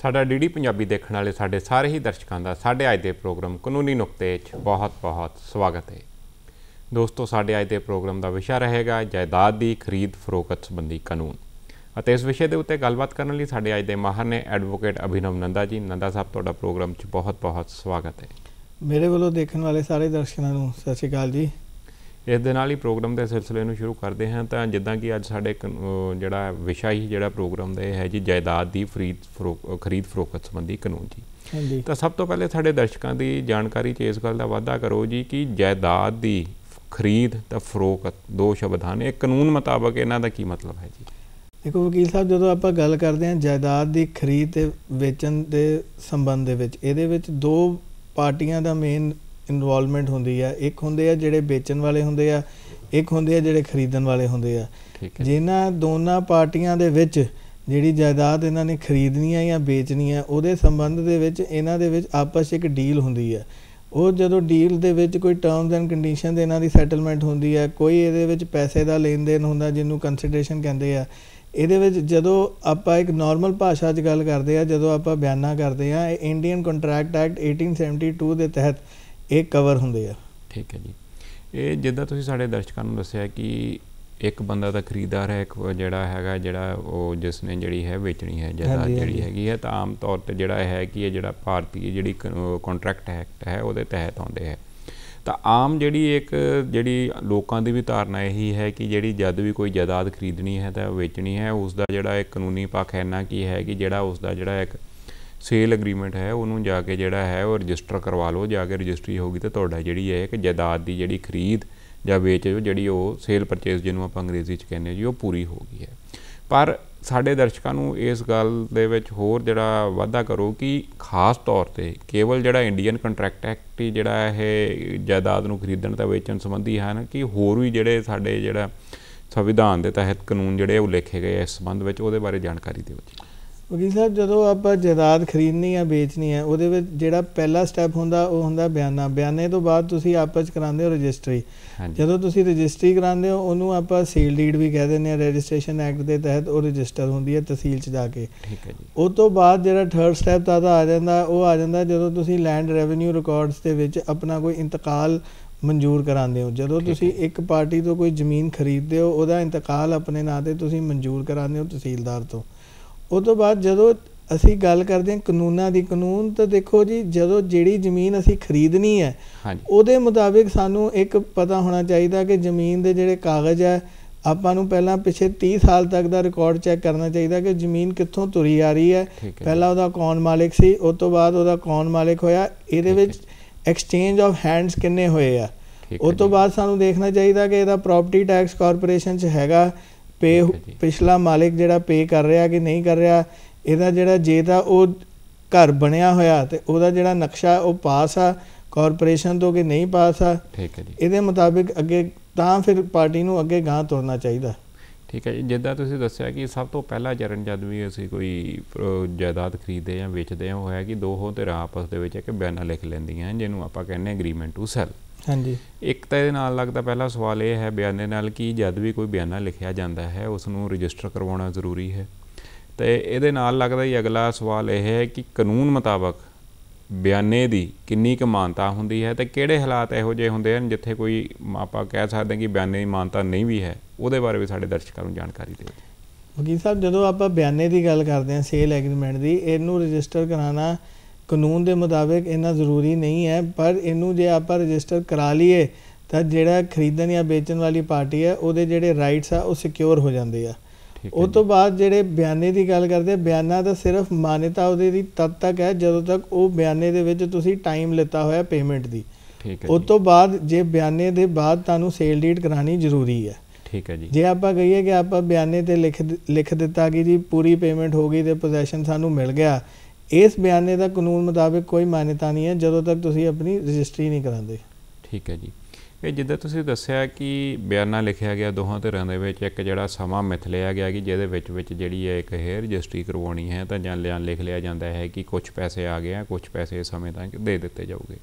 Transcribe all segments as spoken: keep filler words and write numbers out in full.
ਸਾਡਾ D D Punjabi ਦੇਖਣ ਵਾਲੇ ਸਾਡੇ ਸਾਰੇ ਹੀ ਦਰਸ਼ਕਾਂ ਦਾ ਸਾਡੇ ਅੱਜ ਦੇ ਪ੍ਰੋਗਰਾਮ ਕਾਨੂੰਨੀ ਨੁਕਤੇ 'ਚ ਬਹੁਤ ਬਹੁਤ ਸਵਾਗਤ ਹੈ। ਦੋਸਤੋ, ਸਾਡੇ ਅੱਜ ਦੇ ਪ੍ਰੋਗਰਾਮ ਦਾ ਵਿਸ਼ਾ ਰਹੇਗਾ ਜਾਇਦਾਦ ਦੀ ਖਰੀਦ ਫਰੋਖਤ ਸੰਬੰਧੀ ਕਾਨੂੰਨ ਅਤੇ ਇਸ ਵਿਸ਼ੇ ਦੇ ਉੱਤੇ ਗੱਲਬਾਤ ਕਰਨ ਲਈ ਸਾਡੇ ਅੱਜ ਦੇ ਮਾਹਰ ਨੇ ਐਡਵੋਕੇਟ ਅਭਿਨਵ ਨੰਦਾ ਜੀ। ਨੰਦਾ ਸਾਹਿਬ, ਤੁਹਾਡਾ ਪ੍ਰੋਗਰਾਮ 'ਚ ਬਹੁਤ ਬਹੁਤ ਸਵਾਗਤ ਹੈ। ਮੇਰੇ ਵੱਲੋਂ ਦੇਖਣ ਵਾਲੇ ਸਾਰੇ ਦਰਸ਼ਕਾਂ ਨੂੰ ਸਤਿ ਸ਼੍ਰੀ ਅਕਾਲ ਜੀ। ਇਸ ਦੇ ਨਾਲ ਹੀ ਪ੍ਰੋਗਰਾਮ ਦੇ ਸਿਲਸਿਲੇ ਨੂੰ ਸ਼ੁਰੂ ਕਰਦੇ ਹਾਂ। ਤਾਂ ਜਿੱਦਾਂ ਕਿ ਅੱਜ ਸਾਡੇ ਜਿਹੜਾ ਵਿਸ਼ਾ ਹੀ ਜਿਹੜਾ ਪ੍ਰੋਗਰਾਮ ਦਾ ਇਹ ਹੈ ਜੀ ਜਾਇਦਾਦ ਦੀ ਖਰੀਦ ਫਰੋ ਖਰੀਦ ਫਰੋਖਤ ਸੰਬੰਧੀ ਕਾਨੂੰਨ ਜੀ। ਹਾਂਜੀ, ਤਾਂ ਸਭ ਤੋਂ ਪਹਿਲੇ ਸਾਡੇ ਦਰਸ਼ਕਾਂ ਦੀ ਜਾਣਕਾਰੀ 'ਚ ਇਸ ਗੱਲ ਦਾ ਵਾਧਾ ਕਰੋ ਜੀ ਕਿ ਜਾਇਦਾਦ ਦੀ ਖਰੀਦ ਤਾਂ ਫਰੋਖਤ ਦੋ ਸ਼ਬਦ ਹਨ, ਇਹ ਕਾਨੂੰਨ ਮੁਤਾਬਕ ਇਹਨਾਂ ਦਾ ਕੀ ਮਤਲਬ ਹੈ ਜੀ? ਦੇਖੋ ਵਕੀਲ ਸਾਹਿਬ, ਜਦੋਂ ਆਪਾਂ ਗੱਲ ਕਰਦੇ ਹਾਂ ਜਾਇਦਾਦ ਦੀ ਖਰੀਦ ਤੇ ਵੇਚਣ ਦੇ ਸੰਬੰਧ ਦੇ ਵਿੱਚ, ਇਹਦੇ ਵਿੱਚ ਦੋ ਪਾਰਟੀਆਂ ਦਾ ਮੇਨ ਇਨਵੋਲਵਮੈਂਟ ਹੁੰਦੀ ਆ। ਇੱਕ ਹੁੰਦੇ ਆ ਜਿਹੜੇ ਵੇਚਣ ਵਾਲੇ ਹੁੰਦੇ ਆ, ਇੱਕ ਹੁੰਦੇ ਆ ਜਿਹੜੇ ਖਰੀਦਣ ਵਾਲੇ ਹੁੰਦੇ ਆ। ਜਿਨ੍ਹਾਂ ਦੋਨਾਂ ਪਾਰਟੀਆਂ ਦੇ ਵਿੱਚ ਜਿਹੜੀ ਜਾਇਦਾਦ ਇਹਨਾਂ ਨੇ ਖਰੀਦਣੀ ਆ ਜਾਂ ਵੇਚਣੀ ਆ, ਉਹਦੇ ਸੰਬੰਧ ਦੇ ਵਿੱਚ ਇਹਨਾਂ ਦੇ ਵਿੱਚ ਆਪਸ 'ਚ ਇੱਕ ਡੀਲ ਹੁੰਦੀ ਆ। ਉਹ ਜਦੋਂ ਡੀਲ ਦੇ ਵਿੱਚ ਕੋਈ ਟਰਮਸ ਐਂਡ ਕੰਡੀਸ਼ਨ ਦੇ ਇਹਨਾਂ ਦੀ ਸੈਟਲਮੈਂਟ ਹੁੰਦੀ ਹੈ, ਕੋਈ ਇਹਦੇ ਵਿੱਚ ਪੈਸੇ ਦਾ ਲੈਣ ਦੇਣ ਹੁੰਦਾ ਜਿਹਨੂੰ ਕੰਸੀਡਰੇਸ਼ਨ ਕਹਿੰਦੇ ਆ। ਇਹਦੇ ਵਿੱਚ ਜਦੋਂ ਆਪਾਂ ਇੱਕ ਨੋਰਮਲ ਭਾਸ਼ਾ 'ਚ ਗੱਲ ਕਰਦੇ ਆ, ਜਦੋਂ ਆਪਾਂ ਬਿਆਨਾ ਕਰਦੇ ਆ, ਇਹ Indian contract act eighteen seventy-two ਦੇ ਤਹਿਤ ਇਹ ਕਵਰ ਹੁੰਦੇ ਆ। ਠੀਕ ਹੈ ਜੀ। ਇਹ ਜਿੱਦਾਂ ਤੁਸੀਂ ਸਾਡੇ ਦਰਸ਼ਕਾਂ ਨੂੰ ਦੱਸਿਆ ਕਿ ਇੱਕ ਬੰਦਾ ਤਾਂ ਖਰੀਦਦਾਰ ਹੈ, ਇੱਕ ਜਿਹੜਾ ਹੈਗਾ ਜਿਹੜਾ ਉਹ ਜਿਸ ਨੇ ਜਿਹੜੀ ਹੈ ਵੇਚਣੀ ਹੈ ਜਾਇਦਾਦ ਜਿਹੜੀ ਹੈਗੀ ਹੈ, ਤਾਂ ਆਮ ਤੌਰ 'ਤੇ ਜਿਹੜਾ ਹੈ ਕਿ ਇਹ ਜਿਹੜਾ ਭਾਰਤੀ ਜਿਹੜੀ ਕੰਟਰੈਕਟ ਐਕਟ ਹੈ ਉਹਦੇ ਤਹਿਤ ਆਉਂਦੇ ਹੈ। ਤਾਂ ਆਮ ਜਿਹੜੀ ਇੱਕ ਜਿਹੜੀ ਲੋਕਾਂ ਦੀ ਵੀ ਧਾਰਨਾ ਇਹੀ ਹੈ ਕਿ ਜਿਹੜੀ ਜਦ ਵੀ ਕੋਈ ਜਾਇਦਾਦ ਖਰੀਦਣੀ ਹੈ ਤਾਂ ਵੇਚਣੀ ਹੈ, ਉਸ ਦਾ ਜਿਹੜਾ ਇੱਕ ਕਾਨੂੰਨੀ ਪੱਖ ਇੰਨਾ ਕੀ ਹੈ ਕਿ ਜਿਹੜਾ ਉਸ ਦਾ ਜਿਹੜਾ ਇੱਕ ਸੇਲ ਅਗਰੀਮੈਂਟ ਹੈ ਉਹਨੂੰ ਜਾ ਕੇ ਜਿਹੜਾ ਹੈ ਉਹ ਰਜਿਸਟਰ ਕਰਵਾ ਲਓ। ਜਾ ਕੇ ਰਜਿਸਟਰੀ ਹੋਊਗੀ ਤਾਂ ਤੁਹਾਡਾ ਜਿਹੜੀ ਹੈ ਕਿ ਜਾਇਦਾਦ ਦੀ ਜਿਹੜੀ ਖਰੀਦ ਜਾਂ ਵੇਚ ਜਿਹੜੀ ਉਹ ਸੇਲ ਪਰਚੇਜ਼ ਜਿਹਨੂੰ ਆਪਾਂ ਅੰਗਰੇਜ਼ੀ 'ਚ ਕਹਿੰਦੇ ਜੀ, ਉਹ ਪੂਰੀ ਹੋ ਗਈ ਹੈ। ਪਰ ਸਾਡੇ ਦਰਸ਼ਕਾਂ ਨੂੰ ਇਸ ਗੱਲ ਦੇ ਵਿੱਚ ਹੋਰ ਜਿਹੜਾ ਵਾਧਾ ਕਰੋ ਕਿ ਖਾਸ ਤੌਰ 'ਤੇ ਕੇਵਲ ਜਿਹੜਾ ਇੰਡੀਅਨ ਕੰਟਰੈਕਟ ਐਕਟ ਹੀ ਜਿਹੜਾ ਇਹ ਜਾਇਦਾਦ ਨੂੰ ਖਰੀਦਣ ਅਤੇ ਵੇਚਣ ਸੰਬੰਧੀ ਹਨ ਕਿ ਹੋਰ ਵੀ ਜਿਹੜੇ ਸਾਡੇ ਜਿਹੜਾ ਸੰਵਿਧਾਨ ਦੇ ਤਹਿਤ ਕਾਨੂੰਨ ਜਿਹੜੇ ਉਹ ਲਿਖੇ ਗਏ ਇਸ ਸੰਬੰਧ ਵਿੱਚ, ਉਹਦੇ ਬਾਰੇ ਜਾਣਕਾਰੀ ਦਿਓ ਜੀ। ਵਕੀਲ ਸਾਹਿਬ, ਜਦੋਂ ਆਪਾਂ ਜਾਇਦਾਦ ਖਰੀਦਣੀ ਆ ਵੇਚਣੀ ਹੈ, ਉਹਦੇ ਵਿੱਚ ਜਿਹੜਾ ਪਹਿਲਾ ਸਟੈਪ ਹੁੰਦਾ ਉਹ ਹੁੰਦਾ ਬਿਆਨਾ। ਬਿਆਨੇ ਤੋਂ ਬਾਅਦ ਤੁਸੀਂ ਆਪਸ 'ਚ ਕਰਾਉਂਦੇ ਹੋ ਰਜਿਸਟਰੀ। ਜਦੋਂ ਤੁਸੀਂ ਰਜਿਸਟਰੀ ਕਰਾਉਂਦੇ ਹੋ ਉਹਨੂੰ ਆਪਾਂ ਸੇਲ ਡੀਡ ਵੀ ਕਹਿ ਦਿੰਦੇ ਹਾਂ। ਰਜਿਸਟ੍ਰੇਸ਼ਨ ਐਕਟ ਦੇ ਤਹਿਤ ਉਹ ਰਜਿਸਟਰ ਹੁੰਦੀ ਹੈ ਤਹਿਸੀਲ 'ਚ ਜਾ ਕੇ। ਠੀਕ ਹੈ ਜੀ। ਉਹ ਤੋਂ ਬਾਅਦ ਜਿਹੜਾ ਥਰਡ ਸਟੈਪ ਤਾਂ ਆ ਜਾਂਦਾ, ਉਹ ਆ ਜਾਂਦਾ ਜਦੋਂ ਤੁਸੀਂ ਲੈਂਡ ਰੈਵਨਿਊ ਰਿਕਾਰਡਸ ਦੇ ਵਿੱਚ ਆਪਣਾ ਕੋਈ ਇੰਤਕਾਲ ਮਨਜ਼ੂਰ ਕਰਾਉਂਦੇ ਹੋ। ਜਦੋਂ ਤੁਸੀਂ ਇੱਕ ਪਾਰਟੀ ਤੋਂ ਕੋਈ ਜ਼ਮੀਨ ਖਰੀਦਦੇ ਹੋ, ਉਹਦਾ ਇੰਤਕਾਲ ਆਪਣੇ ਨਾਂ 'ਤੇ ਤੁਸੀਂ ਮਨਜ਼ੂਰ ਕਰਾਉਂਦੇ ਹੋ ਤਹਿਸੀਲਦਾਰ ਤੋਂ। ਉਹ ਤੋਂ ਬਾਅਦ ਜਦੋਂ ਅਸੀਂ ਗੱਲ ਕਰਦੇ ਹਾਂ ਕਾਨੂੰਨਾਂ ਦੀ, ਕਾਨੂੰਨ ਤਾਂ ਦੇਖੋ ਜੀ, ਜਦੋਂ ਜਿਹੜੀ ਜ਼ਮੀਨ ਅਸੀਂ ਖਰੀਦਣੀ ਹੈ ਉਹਦੇ ਮੁਤਾਬਿਕ ਸਾਨੂੰ ਇੱਕ ਪਤਾ ਹੋਣਾ ਚਾਹੀਦਾ ਕਿ ਜ਼ਮੀਨ ਦੇ ਜਿਹੜੇ ਕਾਗਜ਼ ਹੈ, ਆਪਾਂ ਨੂੰ ਪਹਿਲਾਂ ਪਿਛੇ ਤੀਹ ਸਾਲ ਤੱਕ ਦਾ ਰਿਕਾਰਡ ਚੈੱਕ ਕਰਨਾ ਚਾਹੀਦਾ ਕਿ ਜ਼ਮੀਨ ਕਿੱਥੋਂ ਤੁਰੀ ਆ ਰਹੀ ਹੈ, ਪਹਿਲਾਂ ਉਹਦਾ ਕੌਣ ਮਾਲਿਕ ਸੀ, ਉਸ ਤੋਂ ਬਾਅਦ ਉਹਦਾ ਕੌਣ ਮਾਲਿਕ ਹੋਇਆ, ਇਹਦੇ ਵਿੱਚ ਐਕਸਚੇਂਜ ਆਫ ਹੈਂਡਸ ਕਿੰਨੇ ਹੋਏ ਆ। ਉਸ ਤੋਂ ਬਾਅਦ ਸਾਨੂੰ ਦੇਖਣਾ ਚਾਹੀਦਾ ਕਿ ਇਹਦਾ ਪ੍ਰੋਪਰਟੀ ਟੈਕਸ ਕਾਰਪੋਰੇਸ਼ਨ 'ਚ ਹੈਗਾ ਪੇ, ਪਿਛਲਾ ਮਾਲਿਕ ਜਿਹੜਾ ਪੇ ਕਰ ਰਿਹਾ ਕਿ ਨਹੀਂ ਕਰ ਰਿਹਾ। ਇਹਦਾ ਜਿਹੜਾ ਜੇ ਤਾਂ ਉਹ ਘਰ ਬਣਿਆ ਹੋਇਆ ਅਤੇ ਉਹਦਾ ਜਿਹੜਾ ਨਕਸ਼ਾ ਉਹ ਪਾਸ ਆ ਕਾਰਪੋਰੇਸ਼ਨ ਤੋਂ ਕਿ ਨਹੀਂ ਪਾਸ ਆ। ਠੀਕ ਹੈ ਜੀ। ਇਹਦੇ ਮੁਤਾਬਿਕ ਅੱਗੇ ਤਾਂ ਫਿਰ ਪਾਰਟੀ ਨੂੰ ਅੱਗੇ ਗਾਂਹ ਤੁਰਨਾ ਚਾਹੀਦਾ। ਠੀਕ ਹੈ ਜੀ। ਜਿੱਦਾਂ ਤੁਸੀਂ ਦੱਸਿਆ ਕਿ ਸਭ ਤੋਂ ਪਹਿਲਾ ਚਰਨ ਜਦ ਵੀ ਅਸੀਂ ਕੋਈ ਜਾਇਦਾਦ ਖਰੀਦਦੇ ਜਾਂ ਵੇਚਦੇ ਹਾਂ, ਉਹ ਹੈ ਕਿ ਦੋ ਧਿਰਾਂ ਆਪਸ ਦੇ ਵਿੱਚ ਇੱਕ ਬਿਆਨਾ ਲਿਖ ਲੈਂਦੀਆਂ ਜਿਹਨੂੰ ਆਪਾਂ ਕਹਿੰਦੇ ਐਗਰੀਮੈਂਟ ਟੂ ਸੈਲ। ਹਾਂਜੀ। ਇੱਕ ਤਾਂ ਇਹਦੇ ਨਾਲ ਲੱਗਦਾ ਪਹਿਲਾ ਸਵਾਲ ਇਹ ਹੈ ਬਿਆਨੇ ਨਾਲ ਕਿ ਜਦ ਵੀ ਕੋਈ ਬਿਆਨਾ ਲਿਖਿਆ ਜਾਂਦਾ ਹੈ ਉਸ ਨੂੰ ਰਜਿਸਟਰ ਕਰਵਾਉਣਾ ਜ਼ਰੂਰੀ ਹੈ। ਅਤੇ ਇਹਦੇ ਨਾਲ ਲੱਗਦਾ ਹੀ ਅਗਲਾ ਸਵਾਲ ਇਹ ਹੈ ਕਿ ਕਾਨੂੰਨ ਮੁਤਾਬਕ ਬਿਆਨੇ ਦੀ ਕਿੰਨੀ ਕੁ ਮਾਨਤਾ ਹੁੰਦੀ ਹੈ ਅਤੇ ਕਿਹੜੇ ਹਾਲਾਤ ਇਹੋ ਜਿਹੇ ਹੁੰਦੇ ਹਨ ਜਿੱਥੇ ਕੋਈ ਆਪਾਂ ਕਹਿ ਸਕਦੇ ਹਾਂ ਕਿ ਬਿਆਨੇ ਦੀ ਮਾਨਤਾ ਨਹੀਂ ਵੀ ਹੈ। ਉਹਦੇ ਬਾਰੇ ਵੀ ਸਾਡੇ ਦਰਸ਼ਕਾਂ ਨੂੰ ਜਾਣਕਾਰੀ ਦਿਓ। ਵਕੀਲ ਸਾਹਿਬ, ਜਦੋਂ ਆਪਾਂ ਬਿਆਨੇ ਦੀ ਗੱਲ ਕਰਦੇ ਹਾਂ ਸੇਲ ਐਗਰੀਮੈਂਟ ਦੀ, ਇਹਨੂੰ ਰਜਿਸਟਰ ਕਰਾਉਣਾ ਕਾਨੂੰਨ ਦੇ ਮੁਤਾਬਿਕ ਇੰਨਾ ਜ਼ਰੂਰੀ ਨਹੀਂ ਹੈ, ਪਰ ਇਹਨੂੰ ਜੇ ਆਪਾਂ ਰਜਿਸਟਰ ਕਰਾ ਲਈਏ ਤਾਂ ਜਿਹੜਾ ਖਰੀਦਣ ਜਾਂ ਵੇਚਣ ਵਾਲੀ ਪਾਰਟੀ ਹੈ ਉਹਦੇ ਜਿਹੜੇ ਰਾਈਟਸ ਆ ਉਹ ਸਿਕਿਉਰ ਹੋ ਜਾਂਦੇ ਆ। ਉਹ ਤੋਂ ਬਾਅਦ ਜਿਹੜੇ ਬਿਆਨੇ ਦੀ ਗੱਲ ਕਰਦੇ, ਬਿਆਨਾ ਤਾਂ ਸਿਰਫ ਮਾਨਤਾ ਉਹਦੇ ਦੀ ਤਦ ਤੱਕ ਹੈ ਜਦੋਂ ਤੱਕ ਉਹ ਬਿਆਨੇ ਦੇ ਵਿੱਚ ਤੁਸੀਂ ਟਾਈਮ ਲਿੱਤਾ ਹੋਇਆ ਪੇਮੈਂਟ ਦੀ। ਉਸ ਤੋਂ ਬਾਅਦ ਜੇ ਬਿਆਨੇ ਦੇ ਬਾਅਦ ਤੁਹਾਨੂੰ ਸੇਲ ਡੀਡ ਕਰਾਉਣੀ ਜ਼ਰੂਰੀ ਹੈ। ਠੀਕ ਹੈ ਜੀ। ਜੇ ਆਪਾਂ ਕਹੀਏ ਕਿ ਆਪਾਂ ਬਿਆਨੇ 'ਤੇ ਲਿਖ ਲਿਖ ਦਿੱਤਾ ਕਿ ਜੀ ਪੂਰੀ ਪੇਮੈਂਟ ਹੋ ਗਈ ਅਤੇ ਪੋਜੈਸ਼ਨ ਸਾਨੂੰ ਮਿਲ ਗਿਆ, ਇਸ ਬਿਆਨੇ ਦਾ ਕਾਨੂੰਨ ਮੁਤਾਬਿਕ ਕੋਈ ਮਾਨਤਾ ਨਹੀਂ ਹੈ ਜਦੋਂ ਤੱਕ ਤੁਸੀਂ ਆਪਣੀ ਰਜਿਸਟਰੀ ਨਹੀਂ ਕਰਾਉਂਦੇ। ਠੀਕ ਹੈ ਜੀ। ਇਹ ਜਿੱਦਾਂ ਤੁਸੀਂ ਦੱਸਿਆ ਕਿ ਬਿਆਨਾ ਲਿਖਿਆ ਗਿਆ ਦੋਹਾਂ ਧਿਰਾਂ ਦੇ ਵਿੱਚ, ਇੱਕ ਜਿਹੜਾ ਸਮਾਂ ਮਿਥ ਲਿਆ ਗਿਆ ਕਿ ਜਿਹਦੇ ਵਿੱਚ ਵਿੱਚ ਜਿਹੜੀ ਹੈ ਇੱਕ ਇਹ ਰਜਿਸਟਰੀ ਕਰਵਾਉਣੀ ਹੈ ਤਾਂ ਜਾਂ ਲਿਆ ਲਿਖ ਲਿਆ ਜਾਂਦਾ ਹੈ ਕਿ ਕੁਛ ਪੈਸੇ ਆ ਗਏ ਆ, ਕੁਛ ਪੈਸੇ ਸਮੇਂ ਤੱਕ ਦੇ ਦਿੱਤੇ ਜਾਊਗੇ।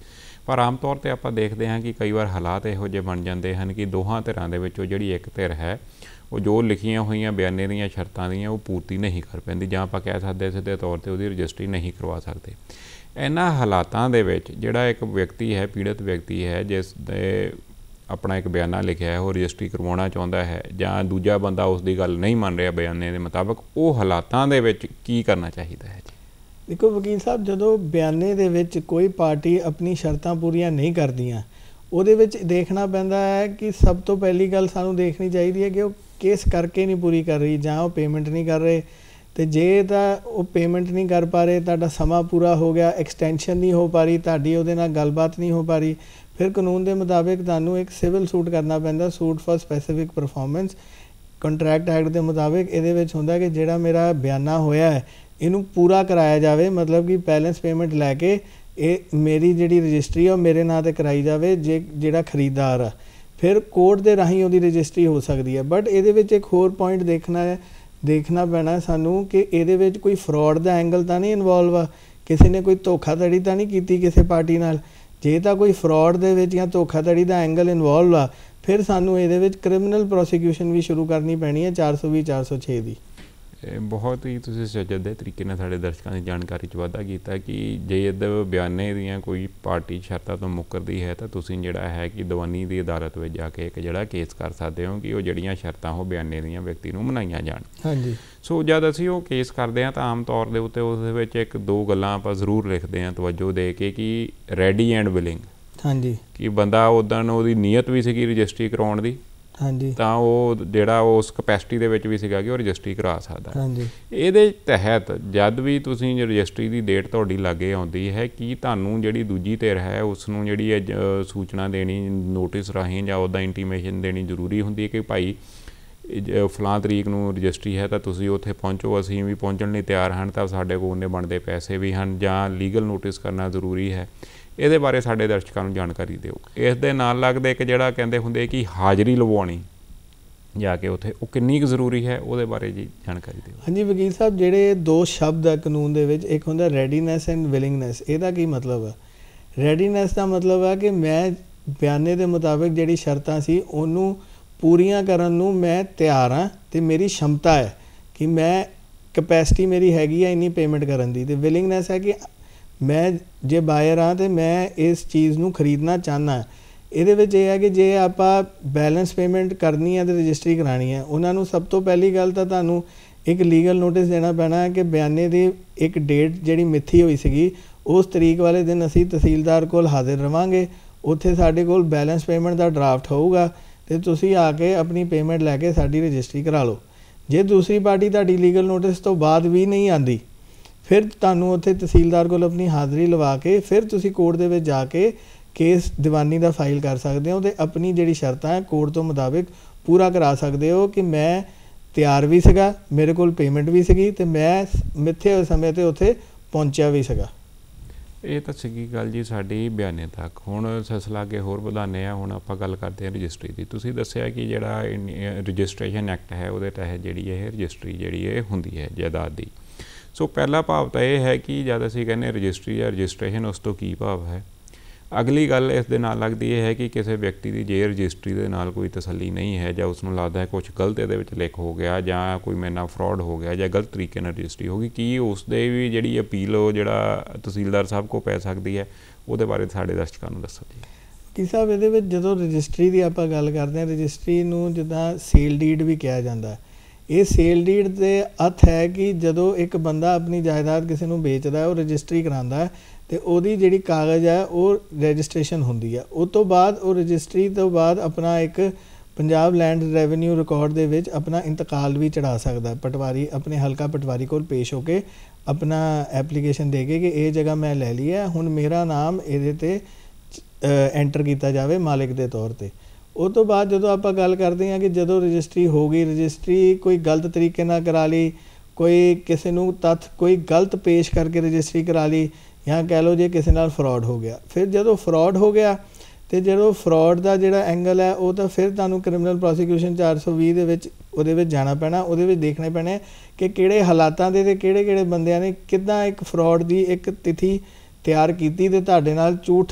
ਪਰ ਆਮ ਤੌਰ 'ਤੇ ਆਪਾਂ ਦੇਖਦੇ ਹਾਂ ਕਿ ਕਈ ਵਾਰ ਹਾਲਾਤ ਇਹੋ ਜਿਹੇ ਬਣ ਜਾਂਦੇ ਹਨ ਕਿ ਦੋਹਾਂ ਧਿਰਾਂ ਦੇ ਵਿੱਚੋਂ ਜਿਹੜੀ ਇੱਕ ਧਿਰ ਹੈ ਉਹ ਜੋ ਲਿਖੀਆਂ ਹੋਈਆਂ ਬਿਆਨੇ ਦੀਆਂ ਸ਼ਰਤਾਂ ਦੀਆਂ ਉਹ ਪੂਰਤੀ ਨਹੀਂ ਕਰ ਪੈਂਦੀ, ਜਾਂ ਆਪਾਂ ਕਹਿ ਸਕਦੇ ਸਿੱਧੇ ਤੌਰ 'ਤੇ ਉਹਦੀ ਰਜਿਸਟਰੀ ਨਹੀਂ ਕਰਵਾ ਸਕਦੇ। ਇਹਨਾਂ ਹਾਲਾਤਾਂ ਦੇ ਵਿੱਚ ਜਿਹੜਾ ਇੱਕ ਵਿਅਕਤੀ ਹੈ, ਪੀੜਤ ਵਿਅਕਤੀ ਹੈ, ਜਿਸ ਦੇ ਆਪਣਾ ਇੱਕ ਬਿਆਨਾ ਲਿਖਿਆ ਹੈ, ਉਹ ਰਜਿਸਟਰੀ ਕਰਵਾਉਣਾ ਚਾਹੁੰਦਾ ਹੈ ਜਾਂ ਦੂਜਾ ਬੰਦਾ ਉਸ ਦੀ ਗੱਲ ਨਹੀਂ ਮੰਨ ਰਿਹਾ ਬਿਆਨੇ ਦੇ ਮੁਤਾਬਕ, ਉਹ ਹਾਲਾਤਾਂ ਦੇ ਵਿੱਚ ਕੀ ਕਰਨਾ ਚਾਹੀਦਾ ਹੈ ਜੀ? ਦੇਖੋ ਵਕੀਲ ਸਾਹਿਬ, ਜਦੋਂ ਬਿਆਨੇ ਦੇ ਵਿੱਚ ਕੋਈ ਪਾਰਟੀ ਆਪਣੀ ਸ਼ਰਤਾਂ ਪੂਰੀਆਂ ਨਹੀਂ ਕਰਦੀਆਂ, ਉਹਦੇ ਵਿੱਚ ਦੇਖਣਾ ਪੈਂਦਾ ਹੈ ਕਿ ਸਭ ਤੋਂ ਪਹਿਲੀ ਗੱਲ ਸਾਨੂੰ ਦੇਖਣੀ ਚਾਹੀਦੀ ਹੈ ਕਿ ਉਹ ਕਿਸ ਕਰਕੇ ਨਹੀਂ ਪੂਰੀ ਕਰ ਰਹੀ, ਜਾਂ ਉਹ ਪੇਮੈਂਟ ਨਹੀਂ ਕਰ ਰਹੇ। ਅਤੇ ਜੇ ਤਾਂ ਉਹ ਪੇਮੈਂਟ ਨਹੀਂ ਕਰ ਪਾ ਰਹੇ, ਤੁਹਾਡਾ ਸਮਾਂ ਪੂਰਾ ਹੋ ਗਿਆ, ਐਕਸਟੈਂਸ਼ਨ ਨਹੀਂ ਹੋ ਪਾ ਰਹੀ, ਤੁਹਾਡੀ ਉਹਦੇ ਨਾਲ ਗੱਲਬਾਤ ਨਹੀਂ ਹੋ ਪਾ ਰਹੀ, ਫਿਰ ਕਾਨੂੰਨ ਦੇ ਮੁਤਾਬਿਕ ਤੁਹਾਨੂੰ ਇੱਕ ਸਿਵਲ ਸੂਟ ਕਰਨਾ ਪੈਂਦਾ, suit for specific performance. Contract act ਦੇ ਮੁਤਾਬਿਕ ਇਹਦੇ ਵਿੱਚ ਹੁੰਦਾ ਕਿ ਜਿਹੜਾ ਮੇਰਾ ਬਿਆਨਾ ਹੋਇਆ ਹੈ ਇਹਨੂੰ ਪੂਰਾ ਕਰਾਇਆ ਜਾਵੇ, ਮਤਲਬ ਕਿ ਬੈਲੈਂਸ ਪੇਮੈਂਟ ਲੈ ਕੇ ਇਹ ਮੇਰੀ ਜਿਹੜੀ ਰਜਿਸਟਰੀ ਆ ਉਹ ਮੇਰੇ ਨਾਂ 'ਤੇ ਕਰਾਈ ਜਾਵੇ। ਜੇ ਜਿਹੜਾ ਖਰੀਦਦਾਰ ਆ, ਫਿਰ ਕੋਰਟ ਦੇ ਰਾਹੀਂ ਉਹਦੀ ਰਜਿਸਟਰੀ ਹੋ ਸਕਦੀ ਹੈ। ਬਟ ਇਹਦੇ ਵਿੱਚ ਇੱਕ ਹੋਰ ਪੁਆਇੰਟ ਦੇਖਣਾ ਹੈ ਦੇਖਣਾ ਪੈਣਾ ਸਾਨੂੰ ਕਿ ਇਹਦੇ ਵਿੱਚ ਕੋਈ ਫਰੋਡ ਦਾ ਐਂਗਲ ਤਾਂ ਨਹੀਂ ਇਨਵੋਲਵ ਆ, ਕਿਸੇ ਨੇ ਕੋਈ ਧੋਖਾਧੜੀ ਤਾਂ ਨਹੀਂ ਕੀਤੀ ਕਿਸੇ ਪਾਰਟੀ ਨਾਲ। ਜੇ ਤਾਂ ਕੋਈ ਫਰੋਡ ਦੇ ਵਿੱਚ ਜਾਂ ਧੋਖਾਧੜੀ ਦਾ ਐਂਗਲ ਇਨਵੋਲਵ ਆ, ਫਿਰ ਸਾਨੂੰ ਇਹਦੇ ਵਿੱਚ ਕ੍ਰਿਮੀਨਲ ਪ੍ਰੋਸੀਕਿਊਸ਼ਨ ਵੀ ਸ਼ੁਰੂ ਕਰਨੀ ਪੈਣੀ ਹੈ ਚਾਰ ਸੌ ਵੀਹ ਚਾਰ ਸੌ ਛੇ ਦੀ। ਬਹੁਤ ਹੀ ਤੁਸੀਂ ਸੁਚੱਜੇ ਤਰੀਕੇ ਨਾਲ ਸਾਡੇ ਦਰਸ਼ਕਾਂ ਦੀ ਜਾਣਕਾਰੀ 'ਚ ਵਾਧਾ ਕੀਤਾ ਕਿ ਜੇ ਇਹਦੇ ਬਿਆਨੇ ਦੀਆਂ ਕੋਈ ਪਾਰਟੀ ਸ਼ਰਤਾਂ ਤੋਂ ਮੁੱਕਰਦੀ ਹੈ ਤਾਂ ਤੁਸੀਂ ਜਿਹੜਾ ਹੈ ਕਿ ਦੀਵਾਨੀ ਦੀ ਅਦਾਲਤ ਵਿੱਚ ਜਾ ਕੇ ਇੱਕ ਜਿਹੜਾ ਕੇਸ ਕਰ ਸਕਦੇ ਹੋ ਕਿ ਉਹ ਜਿਹੜੀਆਂ ਸ਼ਰਤਾਂ ਉਹ ਬਿਆਨੇ ਦੀਆਂ ਵਿਅਕਤੀ ਨੂੰ ਮਨਾਈਆਂ ਜਾਣ। ਹਾਂਜੀ। ਸੋ ਜਦ ਅਸੀਂ ਉਹ ਕੇਸ ਕਰਦੇ ਹਾਂ ਤਾਂ ਆਮ ਤੌਰ ਦੇ ਉੱਤੇ ਉਸ ਦੇ ਵਿੱਚ ਇੱਕ ਦੋ ਗੱਲਾਂ ਆਪਾਂ ਜ਼ਰੂਰ ਲਿਖਦੇ ਹਾਂ ਤਵੱਜੋ ਦੇ ਕੇ ਕਿ ਰੈਡੀ ਐਂਡ ਵਿਲਿੰਗ। ਹਾਂਜੀ। ਕਿ ਬੰਦਾ ਉੱਦਣ ਉਹਦੀ ਨੀਅਤ ਵੀ ਸੀਗੀ ਰਜਿਸਟਰੀ ਕਰਵਾਉਣ ਦੀ, ਹਾਂਜੀ, ਤਾਂ ਉਹ ਜਿਹੜਾ ਉਸ ਕਪੈਸਿਟੀ ਦੇ ਵਿੱਚ ਵੀ ਸੀਗਾ ਕਿ ਉਹ ਰਜਿਸਟਰੀ ਕਰਾ ਸਕਦਾ। ਹਾਂਜੀ। ਇਹਦੇ ਤਹਿਤ ਜਦ ਵੀ ਤੁਸੀਂ ਰਜਿਸਟਰੀ ਦੀ ਡੇਟ ਤੁਹਾਡੀ ਲਾਗੇ ਆਉਂਦੀ ਹੈ ਕਿ ਤੁਹਾਨੂੰ ਜਿਹੜੀ ਦੂਜੀ ਧਿਰ ਹੈ ਉਸ ਨੂੰ ਜਿਹੜੀ ਸੂਚਨਾ ਦੇਣੀ ਨੋਟਿਸ ਰਾਹੀਂ ਜਾਂ ਉਹਦਾ ਇੰਟੀਮੇਸ਼ਨ ਦੇਣੀ ਜ਼ਰੂਰੀ ਹੁੰਦੀ ਹੈ ਕਿ ਭਾਈ ਫਲਾਂ ਤਰੀਕ ਨੂੰ ਰਜਿਸਟਰੀ ਹੈ ਤਾਂ ਤੁਸੀਂ ਉੱਥੇ ਪਹੁੰਚੋ, ਅਸੀਂ ਵੀ ਪਹੁੰਚਣ ਲਈ ਤਿਆਰ ਹਨ, ਤਾਂ ਸਾਡੇ ਕੋਲ ਉਹਨੇ ਬਣਦੇ ਪੈਸੇ ਵੀ ਹਨ, ਜਾਂ ਲੀਗਲ ਨੋਟਿਸ ਕਰਨਾ ਜ਼ਰੂਰੀ ਹੈ। ਇਹਦੇ ਬਾਰੇ ਸਾਡੇ ਦਰਸ਼ਕਾਂ ਨੂੰ ਜਾਣਕਾਰੀ ਦਿਓ। ਇਸ ਦੇ ਨਾਲ ਲੱਗਦੇ ਇੱਕ ਜਿਹੜਾ ਕਹਿੰਦੇ ਹੁੰਦੇ ਕਿ ਹਾਜ਼ਰੀ ਲਵਾਉਣੀ ਜਾ ਕੇ ਉੱਥੇ, ਉਹ ਕਿੰਨੀ ਕੁ ਜ਼ਰੂਰੀ ਹੈ, ਉਹਦੇ ਬਾਰੇ ਜੀ ਜਾਣਕਾਰੀ ਦਿਓ। ਹਾਂਜੀ ਵਕੀਲ ਸਾਹਿਬ, ਜਿਹੜੇ ਦੋ ਸ਼ਬਦ ਆ ਕਾਨੂੰਨ ਦੇ ਵਿੱਚ, ਇੱਕ ਹੁੰਦਾ ਰੈਡੀਨੈਸ ਐਂਡ ਵਿਲਿੰਗਨੈਸ। ਇਹਦਾ ਕੀ ਮਤਲਬ ਆ? ਰੈਡੀਨੈਸ ਦਾ ਮਤਲਬ ਆ ਕਿ ਮੈਂ ਬਿਆਨੇ ਦੇ ਮੁਤਾਬਿਕ ਜਿਹੜੀ ਸ਼ਰਤਾਂ ਸੀ ਉਹਨੂੰ ਪੂਰੀਆਂ ਕਰਨ ਨੂੰ ਮੈਂ ਤਿਆਰ ਹਾਂ ਅਤੇ ਮੇਰੀ ਸ਼ਮਤਾ ਹੈ ਕਿ ਮੈਂ ਕਪੈਸਿਟੀ ਮੇਰੀ ਹੈਗੀ ਆ ਇੰਨੀ ਪੇਮੈਂਟ ਕਰਨ ਦੀ। ਅਤੇ ਵਿਲਿੰਗਨੈਸ ਹੈ ਕਿ ਮੈਂ ਜੇ ਬਾਇਰ ਹਾਂ ਅਤੇ ਮੈਂ ਇਸ ਚੀਜ਼ ਨੂੰ ਖਰੀਦਣਾ ਚਾਹੁੰਦਾ। ਇਹਦੇ ਵਿੱਚ ਇਹ ਹੈ ਕਿ ਜੇ ਆਪਾਂ ਬੈਲੈਂਸ ਪੇਮੈਂਟ ਕਰਨੀ ਹੈ ਅਤੇ ਰਜਿਸਟਰੀ ਕਰਾਉਣੀ ਹੈ, ਉਹਨਾਂ ਨੂੰ ਸਭ ਤੋਂ ਪਹਿਲੀ ਗੱਲ ਤਾਂ ਤੁਹਾਨੂੰ ਇੱਕ ਲੀਗਲ ਨੋਟਿਸ ਦੇਣਾ ਪੈਣਾ ਹੈ ਕਿ ਬਿਆਨੇ ਦੀ ਇੱਕ ਡੇਟ ਜਿਹੜੀ ਮਿੱਥੀ ਹੋਈ ਸੀਗੀ, ਉਸ ਤਰੀਕ ਵਾਲੇ ਦਿਨ ਅਸੀਂ ਤਹਿਸੀਲਦਾਰ ਕੋਲ ਹਾਜ਼ਰ ਰਹਾਂਗੇ। ਉੱਥੇ ਸਾਡੇ ਕੋਲ ਬੈਲੈਂਸ ਪੇਮੈਂਟ ਦਾ ਡਰਾਫਟ ਹੋਊਗਾ ਅਤੇ ਤੁਸੀਂ ਆ ਕੇ ਆਪਣੀ ਪੇਮੈਂਟ ਲੈ ਕੇ ਸਾਡੀ ਰਜਿਸਟਰੀ ਕਰਾ ਲਓ। ਜੇ ਦੂਸਰੀ ਪਾਰਟੀ ਤੁਹਾਡੀ ਲੀਗਲ ਨੋਟਿਸ ਤੋਂ ਬਾਅਦ ਵੀ ਨਹੀਂ ਆਉਂਦੀ, ਫਿਰ ਤੁਹਾਨੂੰ ਉੱਥੇ ਤਹਿਸੀਲਦਾਰ ਕੋਲ ਆਪਣੀ ਹਾਜ਼ਰੀ ਲਵਾ ਕੇ ਫਿਰ ਤੁਸੀਂ ਕੋਰਟ ਦੇ ਵਿੱਚ ਜਾ ਕੇ ਕੇਸ ਦੀਵਾਨੀ ਦਾ ਫਾਈਲ ਕਰ ਸਕਦੇ ਹੋ ਅਤੇ ਆਪਣੀ ਜਿਹੜੀ ਸ਼ਰਤਾਂ ਹੈ ਕੋਰਟ ਤੋਂ ਮੁਤਾਬਿਕ ਪੂਰਾ ਕਰਾ ਸਕਦੇ ਹੋ ਕਿ ਮੈਂ ਤਿਆਰ ਵੀ ਸੀਗਾ, ਮੇਰੇ ਕੋਲ ਪੇਮੈਂਟ ਵੀ ਸੀਗੀ ਅਤੇ ਮੈਂ ਮਿੱਥੇ ਹੋਏ ਸਮੇਂ 'ਤੇ ਉੱਥੇ ਪਹੁੰਚਿਆ ਵੀ ਸੀਗਾ। ਇਹ ਤਾਂ ਸੀਗੀ ਗੱਲ ਜੀ ਸਾਡੀ ਬਿਆਨੇ ਤੱਕ। ਹੁਣ ਸਿਲਸਿਲਾ ਅੱਗੇ ਹੋਰ ਵਧਾਉਂਦੇ ਹਾਂ। ਹੁਣ ਆਪਾਂ ਗੱਲ ਕਰਦੇ ਹਾਂ ਰਜਿਸਟਰੀ ਦੀ। ਤੁਸੀਂ ਦੱਸਿਆ ਕਿ ਜਿਹੜਾ ਰਜਿਸਟ੍ਰੇਸ਼ਨ ਐਕਟ ਹੈ ਉਹਦੇ ਤਹਿਤ ਜਿਹੜੀ ਇਹ ਰਜਿਸਟਰੀ ਜਿਹੜੀ ਇਹ ਹੁੰਦੀ ਹੈ ਜਾਇਦਾਦ ਦੀ। ਸੋ ਪਹਿਲਾ ਭਾਵ ਤਾਂ ਇਹ ਹੈ ਕਿ ਜਦ ਅਸੀਂ ਕਹਿੰਦੇ ਰਜਿਸਟਰੀ ਜਾਂ ਰਜਿਸਟ੍ਰੇਸ਼ਨ, ਉਸ ਤੋਂ ਕੀ ਭਾਵ ਹੈ। ਅਗਲੀ ਗੱਲ ਇਸ ਦੇ ਨਾਲ ਲੱਗਦੀ ਇਹ ਹੈ ਕਿ ਕਿਸੇ ਵਿਅਕਤੀ ਦੀ ਜੇ ਰਜਿਸਟਰੀ ਦੇ ਨਾਲ ਕੋਈ ਤਸੱਲੀ ਨਹੀਂ ਹੈ ਜਾਂ ਉਸ ਨੂੰ ਲੱਗਦਾ ਹੈ ਕੁਛ ਗਲਤ ਇਹਦੇ ਵਿੱਚ ਲਿਖ ਹੋ ਗਿਆ ਜਾਂ ਕੋਈ ਮੇਰੇ ਨਾਲ ਫਰੋਡ ਹੋ ਗਿਆ ਜਾਂ ਗਲਤ ਤਰੀਕੇ ਨਾਲ ਰਜਿਸਟਰੀ ਹੋ ਗਈ, ਕੀ ਉਸ ਦੇ ਵੀ ਜਿਹੜੀ ਅਪੀਲ ਉਹ ਜਿਹੜਾ ਤਹਿਸੀਲਦਾਰ ਸਾਹਿਬ ਕੋਲ ਪੈ ਸਕਦੀ ਹੈ? ਉਹਦੇ ਬਾਰੇ ਸਾਡੇ ਦਰਸ਼ਕਾਂ ਨੂੰ ਦੱਸੋ ਜੀ। ਕੀ ਸਾਹਿਬ, ਇਹਦੇ ਵਿੱਚ ਜਦੋਂ ਰਜਿਸਟਰੀ ਦੀ ਆਪਾਂ ਗੱਲ ਕਰਦੇ ਹਾਂ, ਰਜਿਸਟਰੀ ਨੂੰ ਜਿੱਦਾਂ ਸੇਲ ਡੀਡ ਵੀ ਕਿਹਾ ਜਾਂਦਾ। ਇਹ ਸੇਲ ਡੀਡ ਦੇ ਅਰਥ ਹੈ ਕਿ ਜਦੋਂ ਇੱਕ ਬੰਦਾ ਆਪਣੀ ਜਾਇਦਾਦ ਕਿਸੇ ਨੂੰ ਵੇਚਦਾ, ਉਹ ਰਜਿਸਟਰੀ ਕਰਾਉਂਦਾ ਅਤੇ ਉਹਦੀ ਜਿਹੜੀ ਕਾਗਜ਼ ਹੈ ਉਹ ਰਜਿਸਟ੍ਰੇਸ਼ਨ ਹੁੰਦੀ ਹੈ। ਉਸ ਤੋਂ ਬਾਅਦ ਉਹ ਰਜਿਸਟਰੀ ਤੋਂ ਬਾਅਦ ਆਪਣਾ ਇੱਕ ਪੰਜਾਬ ਲੈਂਡ ਰੈਵਨਿਊ ਰਿਕਾਰਡ ਦੇ ਵਿੱਚ ਆਪਣਾ ਇੰਤਕਾਲ ਵੀ ਚੜ੍ਹਾ ਸਕਦਾ। ਪਟਵਾਰੀ ਆਪਣੇ ਹਲਕਾ ਪਟਵਾਰੀ ਕੋਲ ਪੇਸ਼ ਹੋ ਕੇ ਆਪਣਾ ਐਪਲੀਕੇਸ਼ਨ ਦੇ ਕੇ ਕਿ ਇਹ ਜਗ੍ਹਾ ਮੈਂ ਲੈ ਲਈ ਹੈ, ਹੁਣ ਮੇਰਾ ਨਾਮ ਇਹਦੇ 'ਤੇ ਐਂਟਰ ਕੀਤਾ ਜਾਵੇ ਮਾਲਿਕ ਦੇ ਤੌਰ 'ਤੇ। ਉਹ ਤੋਂ ਬਾਅਦ ਜਦੋਂ ਆਪਾਂ ਗੱਲ ਕਰਦੇ ਹਾਂ ਕਿ ਜਦੋਂ ਰਜਿਸਟਰੀ ਹੋ ਗਈ, ਰਜਿਸਟਰੀ ਕੋਈ ਗਲਤ ਤਰੀਕੇ ਨਾਲ ਕਰਾ ਲਈ, ਕੋਈ ਕਿਸੇ ਨੂੰ ਤੱਥ ਕੋਈ ਗਲਤ ਪੇਸ਼ ਕਰਕੇ ਰਜਿਸਟਰੀ ਕਰਾ ਲਈ, ਜਾਂ ਕਹਿ ਲਓ ਜੇ ਕਿਸੇ ਨਾਲ ਫਰੋਡ ਹੋ ਗਿਆ। ਫਿਰ ਜਦੋਂ ਫਰੋਡ ਹੋ ਗਿਆ ਅਤੇ ਜਦੋਂ ਫਰੋਡ ਦਾ ਜਿਹੜਾ ਐਂਗਲ ਹੈ ਉਹ ਤਾਂ ਫਿਰ ਤੁਹਾਨੂੰ ਕ੍ਰਿਮੀਨਲ ਪ੍ਰੋਸੀਕਿਊਸ਼ਨ ਚਾਰ ਸੌ ਵੀਹ ਦੇ ਵਿੱਚ ਉਹਦੇ ਵਿੱਚ ਜਾਣਾ ਪੈਣਾ। ਉਹਦੇ ਵਿੱਚ ਦੇਖਣੇ ਪੈਣੇ ਕਿ ਕਿਹੜੇ ਹਾਲਾਤਾਂ ਦੇ ਅਤੇ ਕਿਹੜੇ ਕਿਹੜੇ ਬੰਦਿਆਂ ਨੇ ਕਿੱਦਾਂ ਇੱਕ ਫਰੋਡ ਦੀ ਇੱਕ ਤਿਥੀ ਤਿਆਰ ਕੀਤੀ ਤੇ ਤੁਹਾਡੇ ਨਾਲ ਝੂਠ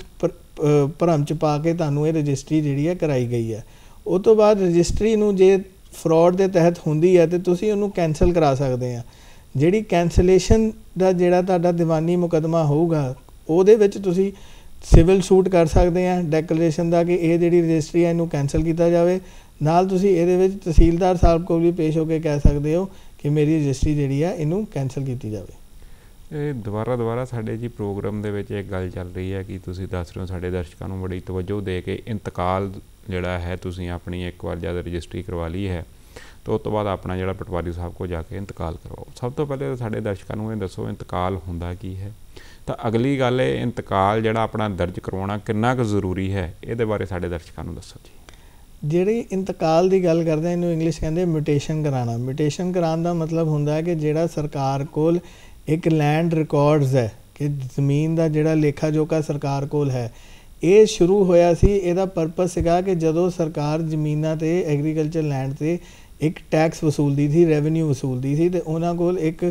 ਭਰਮ 'ਚ ਪਾ ਕੇ ਤੁਹਾਨੂੰ ਇਹ ਰਜਿਸਟਰੀ ਜਿਹੜੀ ਹੈ ਕਰਾਈ ਗਈ ਹੈ। ਉਹ ਤੋਂ ਬਾਅਦ ਰਜਿਸਟਰੀ ਨੂੰ ਜੇ ਫਰੋਡ ਦੇ ਤਹਿਤ ਹੁੰਦੀ ਹੈ ਤੇ ਤੁਸੀਂ ਉਹਨੂੰ ਕੈਂਸਲ ਕਰਾ ਸਕਦੇ ਆ। ਜਿਹੜੀ ਕੈਂਸਲੇਸ਼ਨ ਦਾ ਜਿਹੜਾ ਤੁਹਾਡਾ ਦੀਵਾਨੀ ਮੁਕੱਦਮਾ ਹੋਊਗਾ ਉਹਦੇ ਵਿੱਚ ਤੁਸੀਂ ਸਿਵਲ ਸੂਟ ਕਰ ਸਕਦੇ ਆ ਡੈਕਲੇਰੇਸ਼ਨ ਦਾ ਕਿ ਇਹ ਜਿਹੜੀ ਰਜਿਸਟਰੀ ਹੈ ਇਹਨੂੰ ਕੈਂਸਲ ਕੀਤਾ ਜਾਵੇ। ਨਾਲ ਤੁਸੀਂ ਇਹਦੇ ਵਿੱਚ ਤਹਿਸੀਲਦਾਰ ਸਾਹਿਬ ਕੋਲ ਵੀ ਪੇਸ਼ ਹੋ ਕੇ ਕਹਿ ਸਕਦੇ ਹੋ ਕਿ ਮੇਰੀ ਰਜਿਸਟਰੀ ਜਿਹੜੀ ਹੈ ਇਹਨੂੰ ਕੈਂਸਲ ਕੀਤੀ ਜਾਵੇ। ਇਹ ਦੁਬਾਰਾ ਦੁਬਾਰਾ ਸਾਡੇ ਜੀ ਪ੍ਰੋਗਰਾਮ ਦੇ ਵਿੱਚ ਇੱਕ ਗੱਲ ਚੱਲ ਰਹੀ ਹੈ ਕਿ ਤੁਸੀਂ ਦੱਸ ਰਹੇ ਹੋ ਸਾਡੇ ਦਰਸ਼ਕਾਂ ਨੂੰ ਬੜੀ ਤਵੱਜੋ ਦੇ ਕੇ ਇੰਤਕਾਲ ਜਿਹੜਾ ਹੈ ਤੁਸੀਂ ਆਪਣੀ ਇੱਕ ਵਾਰ ਜਦ ਰਜਿਸਟਰੀ ਕਰਵਾ ਲਈ ਹੈ ਤਾਂ ਉਸ ਤੋਂ ਬਾਅਦ ਆਪਣਾ ਜਿਹੜਾ ਪਟਵਾਰੀ ਸਾਹਿਬ ਕੋਲ ਜਾ ਕੇ ਇੰਤਕਾਲ ਕਰਵਾਓ। ਸਭ ਤੋਂ ਪਹਿਲੇ ਸਾਡੇ ਦਰਸ਼ਕਾਂ ਨੂੰ ਇਹ ਦੱਸੋ ਇੰਤਕਾਲ ਹੁੰਦਾ ਕੀ ਹੈ, ਤਾਂ ਅਗਲੀ ਗੱਲ ਹੈ ਇੰਤਕਾਲ ਜਿਹੜਾ ਆਪਣਾ ਦਰਜ ਕਰਵਾਉਣਾ ਕਿੰਨਾ ਕੁ ਜ਼ਰੂਰੀ ਹੈ, ਇਹਦੇ ਬਾਰੇ ਸਾਡੇ ਦਰਸ਼ਕਾਂ ਨੂੰ ਦੱਸੋ ਜੀ। ਜਿਹੜੀ ਇੰਤਕਾਲ ਦੀ ਗੱਲ ਕਰਦੇ ਹਾਂ ਇਹਨੂੰ ਇੰਗਲਿਸ਼ ਕਹਿੰਦੇ ਮਿਊਟੇਸ਼ਨ ਕਰਾਉਣਾ। ਮਿਊਟੇਸ਼ਨ ਕਰਾਉਣ ਦਾ ਮਤਲਬ ਹੁੰਦਾ ਹੈ ਕਿ ਜਿਹੜਾ ਸਰਕਾਰ ਕੋਲ ਇੱਕ ਲੈਂਡ ਰਿਕਾਰਡਸ ਹੈ ਕਿ ਜ਼ਮੀਨ ਦਾ ਜਿਹੜਾ ਲੇਖਾ ਜੋਖਾ ਸਰਕਾਰ ਕੋਲ ਹੈ, ਇਹ ਸ਼ੁਰੂ ਹੋਇਆ ਸੀ। ਇਹਦਾ ਪਰਪਸ ਸੀਗਾ ਕਿ ਜਦੋਂ ਸਰਕਾਰ ਜ਼ਮੀਨਾਂ 'ਤੇ ਐਗਰੀਕਲਚਰ ਲੈਂਡ 'ਤੇ ਇੱਕ ਟੈਕਸ ਵਸੂਲਦੀ ਸੀ, ਰੈਵਨਿਊ ਵਸੂਲਦੀ ਸੀ, ਅਤੇ ਉਹਨਾਂ ਕੋਲ ਇੱਕ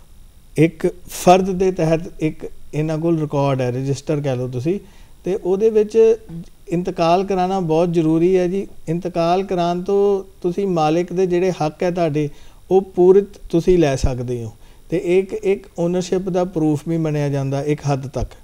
ਇੱਕ ਫਰਦ ਦੇ ਤਹਿਤ ਇੱਕ ਇਹਨਾਂ ਕੋਲ ਰਿਕਾਰਡ ਹੈ, ਰਜਿਸਟਰ ਕਹਿ ਲਓ ਤੁਸੀਂ, ਅਤੇ ਉਹਦੇ ਵਿੱਚ ਇੰਤਕਾਲ ਕਰਾਉਣਾ ਬਹੁਤ ਜ਼ਰੂਰੀ ਹੈ ਜੀ। ਇੰਤਕਾਲ ਕਰਾਉਣ ਤੋਂ ਤੁਸੀਂ ਮਾਲਿਕ ਦੇ ਜਿਹੜੇ ਹੱਕ ਹੈ ਤੁਹਾਡੇ ਉਹ ਪੂਰਿਤ ਤੁਸੀਂ ਲੈ ਸਕਦੇ ਹੋ ਅਤੇ ਇੱਕ ਇੱਕ ਓਨਰਸ਼ਿਪ ਦਾ ਪ੍ਰੂਫ ਵੀ ਮੰਨਿਆ ਜਾਂਦਾ ਇੱਕ ਹੱਦ ਤੱਕ।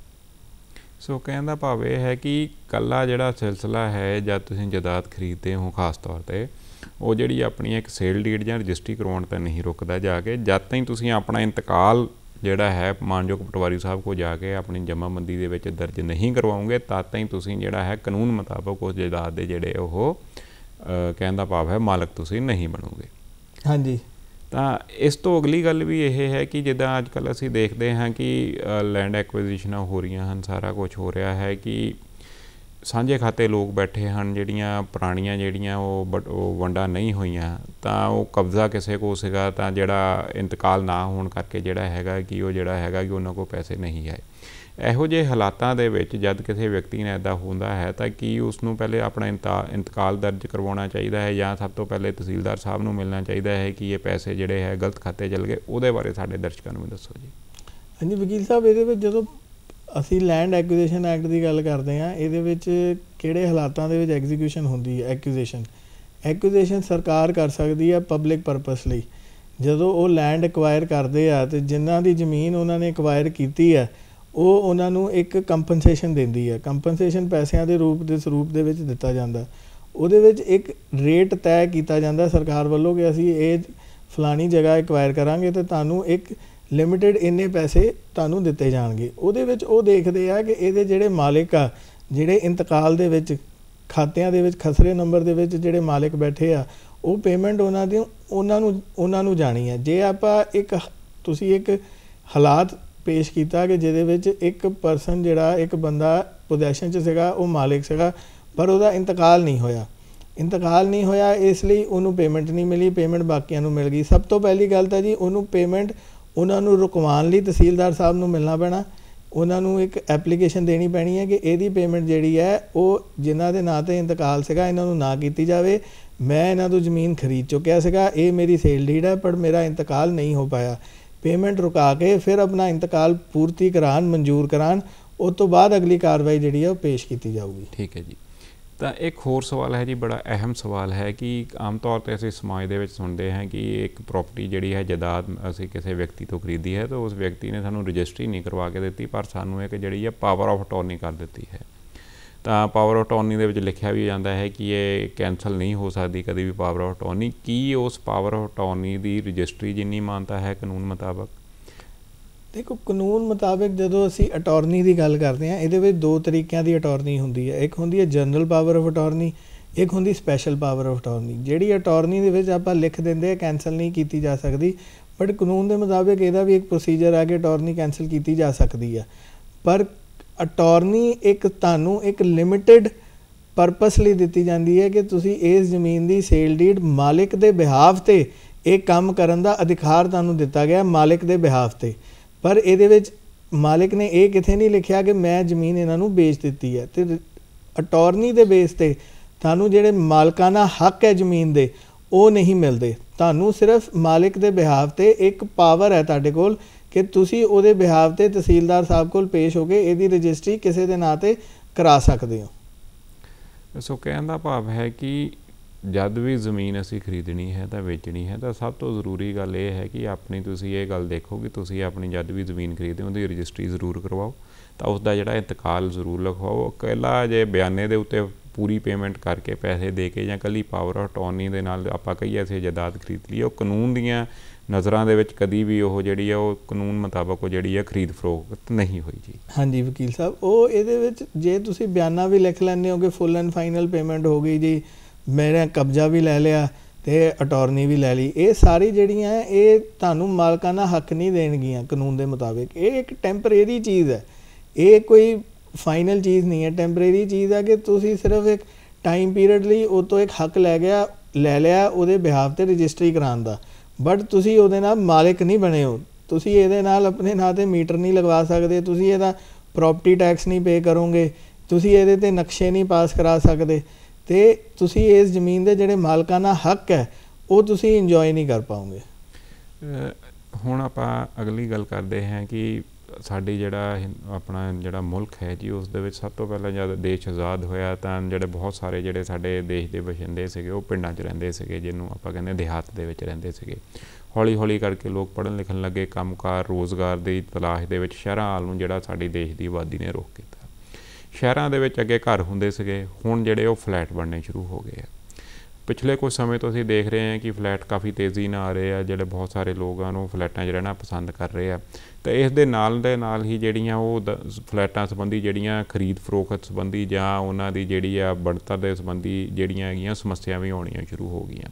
ਸੋ ਕਹਿਣ ਦਾ ਭਾਵ ਇਹ ਹੈ ਕਿ ਇਕੱਲਾ ਜਿਹੜਾ ਸਿਲਸਿਲਾ ਹੈ ਜਦ ਤੁਸੀਂ ਜਾਇਦਾਦ ਖਰੀਦਦੇ ਹੋ ਖਾਸ ਤੌਰ 'ਤੇ ਉਹ ਜਿਹੜੀ ਆਪਣੀ ਇੱਕ ਸੇਲ ਡੀਡ ਜਾਂ ਰਜਿਸਟਰੀ ਕਰਵਾਉਣ ਤਾਂ ਨਹੀਂ ਰੁਕਦਾ ਜਾ ਕੇ, ਜਦ ਤਾਈਂ ਤੁਸੀਂ ਆਪਣਾ ਇੰਤਕਾਲ ਜਿਹੜਾ ਹੈ ਮਾਨਯੋਗ ਪਟਵਾਰੀ ਸਾਹਿਬ ਕੋਲ ਜਾ ਕੇ ਆਪਣੀ ਜਮ੍ਹਾਂਬੰਦੀ ਦੇ ਵਿੱਚ ਦਰਜ ਨਹੀਂ ਕਰਵਾਓਗੇ ਤਦ ਤਾਈਂ ਤੁਸੀਂ ਜਿਹੜਾ ਹੈ ਕਾਨੂੰਨ ਮੁਤਾਬਕ ਉਸ ਜਾਇਦਾਦ ਦੇ ਜਿਹੜੇ ਉਹ ਕਹਿਣ ਦਾ ਭਾਵ ਹੈ ਮਾਲਕ ਤੁਸੀਂ ਨਹੀਂ ਬਣੋਗੇ। ਹਾਂਜੀ। ਤਾਂ ਇਸ ਤੋਂ ਅਗਲੀ ਗੱਲ ਵੀ ਇਹ ਹੈ ਕਿ ਜਿੱਦਾਂ ਅੱਜ ਕੱਲ੍ਹ ਅਸੀਂ ਦੇਖਦੇ ਹਾਂ ਕਿ ਲੈਂਡ ਐਕੁਇਜ਼ੀਸ਼ਨਾਂ ਹੋ ਰਹੀਆਂ ਹਨ, ਸਾਰਾ ਕੁਛ ਹੋ ਰਿਹਾ ਹੈ ਕਿ ਸਾਂਝੇ ਖਾਤੇ ਲੋਕ ਬੈਠੇ ਹਨ, ਜਿਹੜੀਆਂ ਪੁਰਾਣੀਆਂ ਜਿਹੜੀਆਂ ਉਹ ਬਟ ਉਹ ਵੰਡਾਂ ਨਹੀਂ ਹੋਈਆਂ ਤਾਂ ਉਹ ਕਬਜ਼ਾ ਕਿਸੇ ਕੋਲ ਸੀਗਾ ਤਾਂ ਜਿਹੜਾ ਇੰਤਕਾਲ ਨਾ ਹੋਣ ਕਰਕੇ ਜਿਹੜਾ ਹੈਗਾ ਕਿ ਉਹ ਜਿਹੜਾ ਹੈਗਾ ਕਿ ਉਹਨਾਂ ਕੋਲ ਪੈਸੇ ਨਹੀਂ ਆਏ। ਇਹੋ ਜਿਹੇ ਹਾਲਾਤਾਂ ਦੇ ਵਿੱਚ ਜਦ ਕਿਸੇ ਵਿਅਕਤੀ ਨੇ ਇੱਦਾਂ ਹੁੰਦਾ ਹੈ ਤਾਂ ਕੀ ਉਸ ਨੂੰ ਪਹਿਲੇ ਆਪਣਾ ਇੰਤਾ ਇੰਤਕਾਲ ਦਰਜ ਕਰਵਾਉਣਾ ਚਾਹੀਦਾ ਹੈ ਜਾਂ ਸਭ ਤੋਂ ਪਹਿਲੇ ਤਹਿਸੀਲਦਾਰ ਸਾਹਿਬ ਨੂੰ ਮਿਲਣਾ ਚਾਹੀਦਾ ਹੈ ਕਿ ਇਹ ਪੈਸੇ ਜਿਹੜੇ ਹੈ ਗਲਤ ਖਾਤੇ ਚਲ ਗਏ? ਉਹਦੇ ਬਾਰੇ ਸਾਡੇ ਦਰਸ਼ਕਾਂ ਨੂੰ ਵੀ ਦੱਸੋ ਜੀ। ਹਾਂਜੀ ਵਕੀਲ ਸਾਹਿਬ, ਇਹਦੇ ਵਿੱਚ ਜਦੋਂ ਅਸੀਂ ਲੈਂਡ ਐਕੁਇਜ਼ੀਸ਼ਨ ਐਕਟ ਦੀ ਗੱਲ ਕਰਦੇ ਹਾਂ, ਇਹਦੇ ਵਿੱਚ ਕਿਹੜੇ ਹਾਲਾਤਾਂ ਦੇ ਵਿੱਚ ਐਗਜ਼ੀਕਿਊਸ਼ਨ ਹੁੰਦੀ ਹੈ? ਐਕੁਇਜ਼ੀਸ਼ਨ ਐਕੁਇਜ਼ੀਸ਼ਨ ਸਰਕਾਰ ਕਰ ਸਕਦੀ ਹੈ ਪਬਲਿਕ ਪਰਪਸ ਲਈ। ਜਦੋਂ ਉਹ ਲੈਂਡ ਐਕਵਾਇਰ ਕਰਦੇ ਆ ਅਤੇ ਜਿਨ੍ਹਾਂ ਦੀ ਜ਼ਮੀਨ ਉਹਨਾਂ ਨੇ ਐਕਵਾਇਰ ਕੀਤੀ ਹੈ ਉਹ ਉਹਨਾਂ ਨੂੰ ਇੱਕ ਕੰਪਨਸੇਸ਼ਨ ਦਿੰਦੀ ਹੈ। ਕੰਪਨਸੇਸ਼ਨ ਪੈਸਿਆਂ ਦੇ ਰੂਪ ਦੇ ਸਰੂਪ ਦੇ ਵਿੱਚ ਦਿੱਤਾ ਜਾਂਦਾ। ਉਹਦੇ ਵਿੱਚ ਇੱਕ ਰੇਟ ਤੈਅ ਕੀਤਾ ਜਾਂਦਾ ਸਰਕਾਰ ਵੱਲੋਂ ਕਿ ਅਸੀਂ ਇਹ ਫਲਾਣੀ ਜਗ੍ਹਾ ਐਕਵਾਇਰ ਕਰਾਂਗੇ ਅਤੇ ਤੁਹਾਨੂੰ ਇੱਕ ਲਿਮਿਟਿਡ ਇੰਨੇ ਪੈਸੇ ਤੁਹਾਨੂੰ ਦਿੱਤੇ ਜਾਣਗੇ। ਉਹਦੇ ਵਿੱਚ ਉਹ ਦੇਖਦੇ ਆ ਕਿ ਇਹਦੇ ਜਿਹੜੇ ਮਾਲਿਕ ਆ, ਜਿਹੜੇ ਇੰਤਕਾਲ ਦੇ ਵਿੱਚ ਖਾਤਿਆਂ ਦੇ ਵਿੱਚ ਖਸਰੇ ਨੰਬਰ ਦੇ ਵਿੱਚ ਜਿਹੜੇ ਮਾਲਿਕ ਬੈਠੇ ਆ, ਉਹ ਪੇਮੈਂਟ ਉਹਨਾਂ ਦੀ ਉਹਨਾਂ ਨੂੰ ਉਹਨਾਂ ਨੂੰ ਜਾਣੀ ਹੈ। ਜੇ ਆਪਾਂ ਇੱਕ ਤੁਸੀਂ ਇੱਕ ਹਾਲਾਤ ਪੇਸ਼ ਕੀਤਾ ਕਿ ਜਿਹਦੇ ਵਿੱਚ ਇੱਕ ਪਰਸਨ ਜਿਹੜਾ ਇੱਕ ਬੰਦਾ ਪੋਜੈਸ਼ਨ 'ਚ ਸੀਗਾ, ਉਹ ਮਾਲਿਕ ਸੀਗਾ, ਪਰ ਉਹਦਾ ਇੰਤਕਾਲ ਨਹੀਂ ਹੋਇਆ ਇੰਤਕਾਲ ਨਹੀਂ ਹੋਇਆ ਇਸ ਲਈ ਉਹਨੂੰ ਪੇਮੈਂਟ ਨਹੀਂ ਮਿਲੀ, ਪੇਮੈਂਟ ਬਾਕੀਆਂ ਨੂੰ ਮਿਲ ਗਈ। ਸਭ ਤੋਂ ਪਹਿਲੀ ਗੱਲ ਤਾਂ ਜੀ ਉਹਨੂੰ ਪੇਮੈਂਟ ਉਹਨਾਂ ਨੂੰ ਰੁਕਵਾਉਣ ਲਈ ਤਹਿਸੀਲਦਾਰ ਸਾਹਿਬ ਨੂੰ ਮਿਲਣਾ ਪੈਣਾ। ਉਹਨਾਂ ਨੂੰ ਇੱਕ ਐਪਲੀਕੇਸ਼ਨ ਦੇਣੀ ਪੈਣੀ ਹੈ ਕਿ ਇਹਦੀ ਪੇਮੈਂਟ ਜਿਹੜੀ ਹੈ ਉਹ ਜਿਨ੍ਹਾਂ ਦੇ ਨਾਂ 'ਤੇ ਇੰਤਕਾਲ ਸੀਗਾ ਇਹਨਾਂ ਨੂੰ ਨਾ ਕੀਤੀ ਜਾਵੇ। ਮੈਂ ਇਹਨਾਂ ਤੋਂ ਜ਼ਮੀਨ ਖਰੀਦ ਚੁੱਕਿਆ ਸੀਗਾ, ਇਹ ਮੇਰੀ ਸੇਲ ਡੀਡ ਹੈ, ਪਰ ਮੇਰਾ ਇੰਤਕਾਲ ਨਹੀਂ ਹੋ ਪਾਇਆ। ਪੇਮੈਂਟ ਰੁਕਾ ਕੇ ਫਿਰ ਆਪਣਾ ਇੰਤਕਾਲ ਪੂਰਤੀ ਕਰਾਉਣ, ਮਨਜ਼ੂਰ ਕਰਾਉਣ, ਉਸ ਤੋਂ ਬਾਅਦ ਅਗਲੀ ਕਾਰਵਾਈ ਜਿਹੜੀ ਹੈ ਉਹ ਪੇਸ਼ ਕੀਤੀ ਜਾਊਗੀ। ਠੀਕ ਹੈ ਜੀ। ਤਾਂ ਇੱਕ ਹੋਰ ਸਵਾਲ ਹੈ ਜੀ, ਬੜਾ ਅਹਿਮ ਸਵਾਲ ਹੈ ਕਿ ਆਮ ਤੌਰ 'ਤੇ ਅਸੀਂ ਸਮਾਜ ਦੇ ਵਿੱਚ ਸੁਣਦੇ ਹਾਂ ਕਿ ਇੱਕ ਪ੍ਰੋਪਰਟੀ ਜਿਹੜੀ ਹੈ ਜਾਇਦਾਦ ਅਸੀਂ ਕਿਸੇ ਵਿਅਕਤੀ ਤੋਂ ਖਰੀਦੀ ਹੈ ਤਾਂ ਉਸ ਵਿਅਕਤੀ ਨੇ ਸਾਨੂੰ ਰਜਿਸਟਰੀ ਨਹੀਂ ਕਰਵਾ ਕੇ ਦਿੱਤੀ, ਪਰ ਸਾਨੂੰ ਇੱਕ ਜਿਹੜੀ ਹੈ ਪਾਵਰ ਆਫ ਅਟਾਰਨੀ ਕਰ ਦਿੱਤੀ ਹੈ। ਤਾਂ ਪਾਵਰ ਆਫ ਅਟਾਰਨੀ ਦੇ ਵਿੱਚ ਲਿਖਿਆ ਵੀ ਜਾਂਦਾ ਹੈ ਕਿ ਇਹ ਕੈਂਸਲ ਨਹੀਂ ਹੋ ਸਕਦੀ ਕਦੇ ਵੀ ਪਾਵਰ ਆਫ ਅਟਾਰਨੀ। ਕੀ ਉਸ ਪਾਵਰ ਆਫ ਅਟਾਰਨੀ ਦੀ ਰਜਿਸਟਰੀ ਜਿੰਨੀ ਮਾਨਤਾ ਹੈ ਕਾਨੂੰਨ ਮੁਤਾਬਕ? ਦੇਖੋ, ਕਾਨੂੰਨ ਮੁਤਾਬਕ ਜਦੋਂ ਅਸੀਂ ਅਟਾਰਨੀ ਦੀ ਗੱਲ ਕਰਦੇ ਹਾਂ, ਇਹਦੇ ਵਿੱਚ ਦੋ ਤਰੀਕਿਆਂ ਦੀ ਅਟਾਰਨੀ ਹੁੰਦੀ ਹੈ। ਇੱਕ ਹੁੰਦੀ ਹੈ ਜਨਰਲ ਪਾਵਰ ਆਫ ਅਟਾਰਨੀ, ਇੱਕ ਹੁੰਦੀ ਸਪੈਸ਼ਲ ਪਾਵਰ ਆਫ ਅਟਾਰਨੀ। ਜਿਹੜੀ ਅਟਾਰਨੀ ਦੇ ਵਿੱਚ ਆਪਾਂ ਲਿਖ ਦਿੰਦੇ ਆ ਕੈਂਸਲ ਨਹੀਂ ਕੀਤੀ ਜਾ ਸਕਦੀ, ਬਟ ਕਾਨੂੰਨ ਦੇ ਮੁਤਾਬਕ ਇਹਦਾ ਵੀ ਇੱਕ ਪ੍ਰੋਸੀਜਰ ਆ ਕਿ ਅਟਾਰਨੀ ਕੈਂਸਲ ਕੀਤੀ ਜਾ ਸਕਦੀ ਆ। ਪਰ ਅਟਾਰਨੀ ਇੱਕ ਤੁਹਾਨੂੰ ਇੱਕ ਲਿਮਿਟਿਡ ਪਰਪਸ ਲਈ ਦਿੱਤੀ ਜਾਂਦੀ ਹੈ ਕਿ ਤੁਸੀਂ ਇਸ ਜ਼ਮੀਨ ਦੀ ਸੇਲ ਡੀਡ ਮਾਲਿਕ ਦੇ ਬਿਹਾਫ 'ਤੇ ਇਹ ਕੰਮ ਕਰਨ ਦਾ ਅਧਿਕਾਰ ਤੁਹਾਨੂੰ ਦਿੱਤਾ ਗਿਆ, ਮਾਲਿਕ ਦੇ ਬਿਹਾਫ 'ਤੇ। ਪਰ ਇਹਦੇ ਵਿੱਚ ਮਾਲਿਕ ਨੇ ਇਹ ਕਿਤੇ ਨਹੀਂ ਲਿਖਿਆ ਕਿ ਮੈਂ ਜ਼ਮੀਨ ਇਹਨਾਂ ਨੂੰ ਵੇਚ ਦਿੱਤੀ ਹੈ। ਅਤੇ ਅਟਾਰਨੀ ਦੇ ਬੇਸ 'ਤੇ ਤੁਹਾਨੂੰ ਜਿਹੜੇ ਮਾਲਕਾਨਾ ਹੱਕ ਹੈ ਜ਼ਮੀਨ ਦੇ ਉਹ ਨਹੀਂ ਮਿਲਦੇ। ਤੁਹਾਨੂੰ ਸਿਰਫ ਮਾਲਿਕ ਦੇ ਬਿਹਾਫ 'ਤੇ ਇੱਕ ਪਾਵਰ ਹੈ ਤੁਹਾਡੇ ਕੋਲ ਕਿ ਤੁਸੀਂ ਉਹਦੇ ਬਿਹਾਵ 'ਤੇ ਤਹਿਸੀਲਦਾਰ ਸਾਹਿਬ ਕੋਲ ਪੇਸ਼ ਹੋ ਕੇ ਇਹਦੀ ਰਜਿਸਟਰੀ ਕਿਸੇ ਦੇ ਨਾਂ 'ਤੇ ਕਰਾ ਸਕਦੇ ਹੋ। ਸੋ ਕਹਿਣ ਦਾ ਭਾਵ ਹੈ ਕਿ ਜਦ ਵੀ ਜ਼ਮੀਨ ਅਸੀਂ ਖਰੀਦਣੀ ਹੈ ਤਾਂ ਵੇਚਣੀ ਹੈ ਤਾਂ ਸਭ ਤੋਂ ਜ਼ਰੂਰੀ ਗੱਲ ਇਹ ਹੈ ਕਿ ਆਪਣੀ ਤੁਸੀਂ ਇਹ ਗੱਲ ਦੇਖੋ ਕਿ ਤੁਸੀਂ ਆਪਣੀ ਜਦ ਵੀ ਜ਼ਮੀਨ ਖਰੀਦਦੇ ਹੋ ਉਹਦੀ ਰਜਿਸਟਰੀ ਜ਼ਰੂਰ ਕਰਵਾਓ, ਤਾਂ ਉਸਦਾ ਜਿਹੜਾ ਇੰਤਕਾਲ ਜ਼ਰੂਰ ਲਿਖਵਾਓ। ਇਕੱਲਾ ਜੇ ਬਿਆਨੇ ਦੇ ਉੱਤੇ ਪੂਰੀ ਪੇਮੈਂਟ ਕਰਕੇ ਪੈਸੇ ਦੇ ਕੇ ਜਾਂ ਇਕੱਲੀ ਪਾਵਰ ਆਫ ਅਟਾਰਨੀ ਦੇ ਨਾਲ ਆਪਾਂ ਕਹੀਏ ਅਸੀਂ ਜਾਇਦਾਦ ਖਰੀਦ ਲਈ, ਉਹ ਕਾਨੂੰਨ ਦੀਆਂ ਨਜ਼ਰਾਂ ਦੇ ਵਿੱਚ ਕਦੀ ਵੀ ਉਹ ਜਿਹੜੀ ਆ ਉਹ ਕਾਨੂੰਨ ਮੁਤਾਬਕ ਉਹ ਜਿਹੜੀ ਆ ਖਰੀਦ ਫਰੋਖਤ ਨਹੀਂ ਹੋਈ ਜੀ। ਹਾਂਜੀ ਵਕੀਲ ਸਾਹਿਬ, ਉਹ ਇਹਦੇ ਵਿੱਚ ਜੇ ਤੁਸੀਂ ਬਿਆਨਾ ਵੀ ਲਿਖ ਲੈਂਦੇ ਹੋ ਕਿ ਫੁੱਲ ਐਂਡ ਫਾਈਨਲ ਪੇਮੈਂਟ ਹੋ ਗਈ ਜੀ, ਮੇਰਾ ਕਬਜ਼ਾ ਵੀ ਲੈ ਲਿਆ ਅਤੇ ਅਟਾਰਨੀ ਵੀ ਲੈ ਲਈ, ਇਹ ਸਾਰੀ ਜਿਹੜੀਆਂ ਇਹ ਤੁਹਾਨੂੰ ਮਾਲਕਾਨਾ ਹੱਕ ਨਹੀਂ ਦੇਣਗੀਆਂ ਕਾਨੂੰਨ ਦੇ ਮੁਤਾਬਿਕ। ਇਹ ਇੱਕ ਟੈਂਪਰੇਰੀ ਚੀਜ਼ ਹੈ, ਇਹ ਕੋਈ ਫਾਈਨਲ ਚੀਜ਼ ਨਹੀਂ ਹੈ, ਟੈਂਪਰੇਰੀ ਚੀਜ਼ ਹੈ ਕਿ ਤੁਸੀਂ ਸਿਰਫ ਇੱਕ ਟਾਈਮ ਪੀਰੀਅਡ ਲਈ ਉਹ ਤੋਂ ਇੱਕ ਹੱਕ ਲੈ ਗਿਆ ਲੈ ਲਿਆ ਉਹਦੇ ਬਿਹਾਫ 'ਤੇ ਰਜਿਸਟਰੀ ਕਰਾਉਣ ਦਾ, ਬਟ ਤੁਸੀਂ ਉਹਦੇ ਨਾਲ ਮਾਲਿਕ ਨਹੀਂ ਬਣੇ ਹੋ। ਤੁਸੀਂ ਇਹਦੇ ਨਾਲ ਆਪਣੇ ਨਾਂ 'ਤੇ ਮੀਟਰ ਨਹੀਂ ਲਗਵਾ ਸਕਦੇ, ਤੁਸੀਂ ਇਹਦਾ ਪ੍ਰੋਪਰਟੀ ਟੈਕਸ ਨਹੀਂ ਪੇ ਕਰੋਗੇ, ਤੁਸੀਂ ਇਹਦੇ 'ਤੇ ਨਕਸ਼ੇ ਨਹੀਂ ਪਾਸ ਕਰਾ ਸਕਦੇ, ਅਤੇ ਤੁਸੀਂ ਇਸ ਜ਼ਮੀਨ ਦੇ ਜਿਹੜੇ ਮਾਲਕਾਨਾ ਹੱਕ ਹੈ ਉਹ ਤੁਸੀਂ ਇੰਜੋਏ ਨਹੀਂ ਕਰ ਪਾਓਗੇ। ਹੁਣ ਆਪਾਂ ਅਗਲੀ ਗੱਲ ਕਰਦੇ ਹਾਂ ਕਿ ਸਾਡੀ ਜਿਹੜਾ ਆਪਣਾ ਜਿਹੜਾ ਮੁਲਕ ਹੈ ਜੀ ਉਸ ਦੇ ਵਿੱਚ ਸਭ ਤੋਂ ਪਹਿਲਾਂ ਜਦ ਦੇਸ਼ ਆਜ਼ਾਦ ਹੋਇਆ ਤਾਂ ਜਿਹੜੇ ਬਹੁਤ ਸਾਰੇ ਜਿਹੜੇ ਸਾਡੇ ਦੇਸ਼ ਦੇ ਵਸਿੰਦੇ ਸੀਗੇ ਉਹ ਪਿੰਡਾਂ 'ਚ ਰਹਿੰਦੇ ਸੀਗੇ, ਜਿਹਨੂੰ ਆਪਾਂ ਕਹਿੰਦੇ ਦਿਹਾਤ ਦੇ ਵਿੱਚ ਰਹਿੰਦੇ ਸੀਗੇ। ਹੌਲੀ ਹੌਲੀ ਕਰਕੇ ਲੋਕ ਪੜ੍ਹਨ ਲਿਖਣ ਲੱਗੇ, ਕੰਮਕਾਰ ਰੋਜ਼ਗਾਰ ਦੀ ਤਲਾਸ਼ ਦੇ ਵਿੱਚ ਸ਼ਹਿਰਾਂ ਵੱਲ ਨੂੰ ਜਿਹੜਾ ਸਾਡੀ ਦੇਸ਼ ਦੀ ਆਬਾਦੀ ਨੇ ਰੁਖ ਕੀਤਾ। ਸ਼ਹਿਰਾਂ ਦੇ ਵਿੱਚ ਅੱਗੇ ਘਰ ਹੁੰਦੇ ਸੀਗੇ, ਹੁਣ ਜਿਹੜੇ ਉਹ ਫਲੈਟ ਬਣਨੇ ਸ਼ੁਰੂ ਹੋ ਗਏ ਆ। ਪਿਛਲੇ ਕੁਝ ਸਮੇਂ ਤੋਂ ਅਸੀਂ ਦੇਖ ਰਹੇ ਹਾਂ ਕਿ ਫਲੈਟ ਕਾਫੀ ਤੇਜ਼ੀ ਨਾਲ ਆ ਰਹੇ ਆ, ਜਿਹੜੇ ਬਹੁਤ ਸਾਰੇ ਲੋਕ ਹਨ ਉਹ ਫਲੈਟਾਂ 'ਚ ਰਹਿਣਾ ਪਸੰਦ ਕਰ ਰਹੇ ਆ। ਅਤੇ ਇਸ ਦੇ ਨਾਲ ਦੇ ਨਾਲ ਹੀ ਜਿਹੜੀਆਂ ਉਹ ਦ ਫਲੈਟਾਂ ਸੰਬੰਧੀ ਜਿਹੜੀਆਂ ਖਰੀਦ ਫਰੋਖਤ ਸੰਬੰਧੀ ਜਾਂ ਉਹਨਾਂ ਦੀ ਜਿਹੜੀ ਆ ਬਣਤਰ ਦੇ ਸੰਬੰਧੀ ਜਿਹੜੀਆਂ ਹੈਗੀਆਂ ਸਮੱਸਿਆ ਵੀ ਆਉਣੀਆਂ ਸ਼ੁਰੂ ਹੋ ਗਈਆਂ।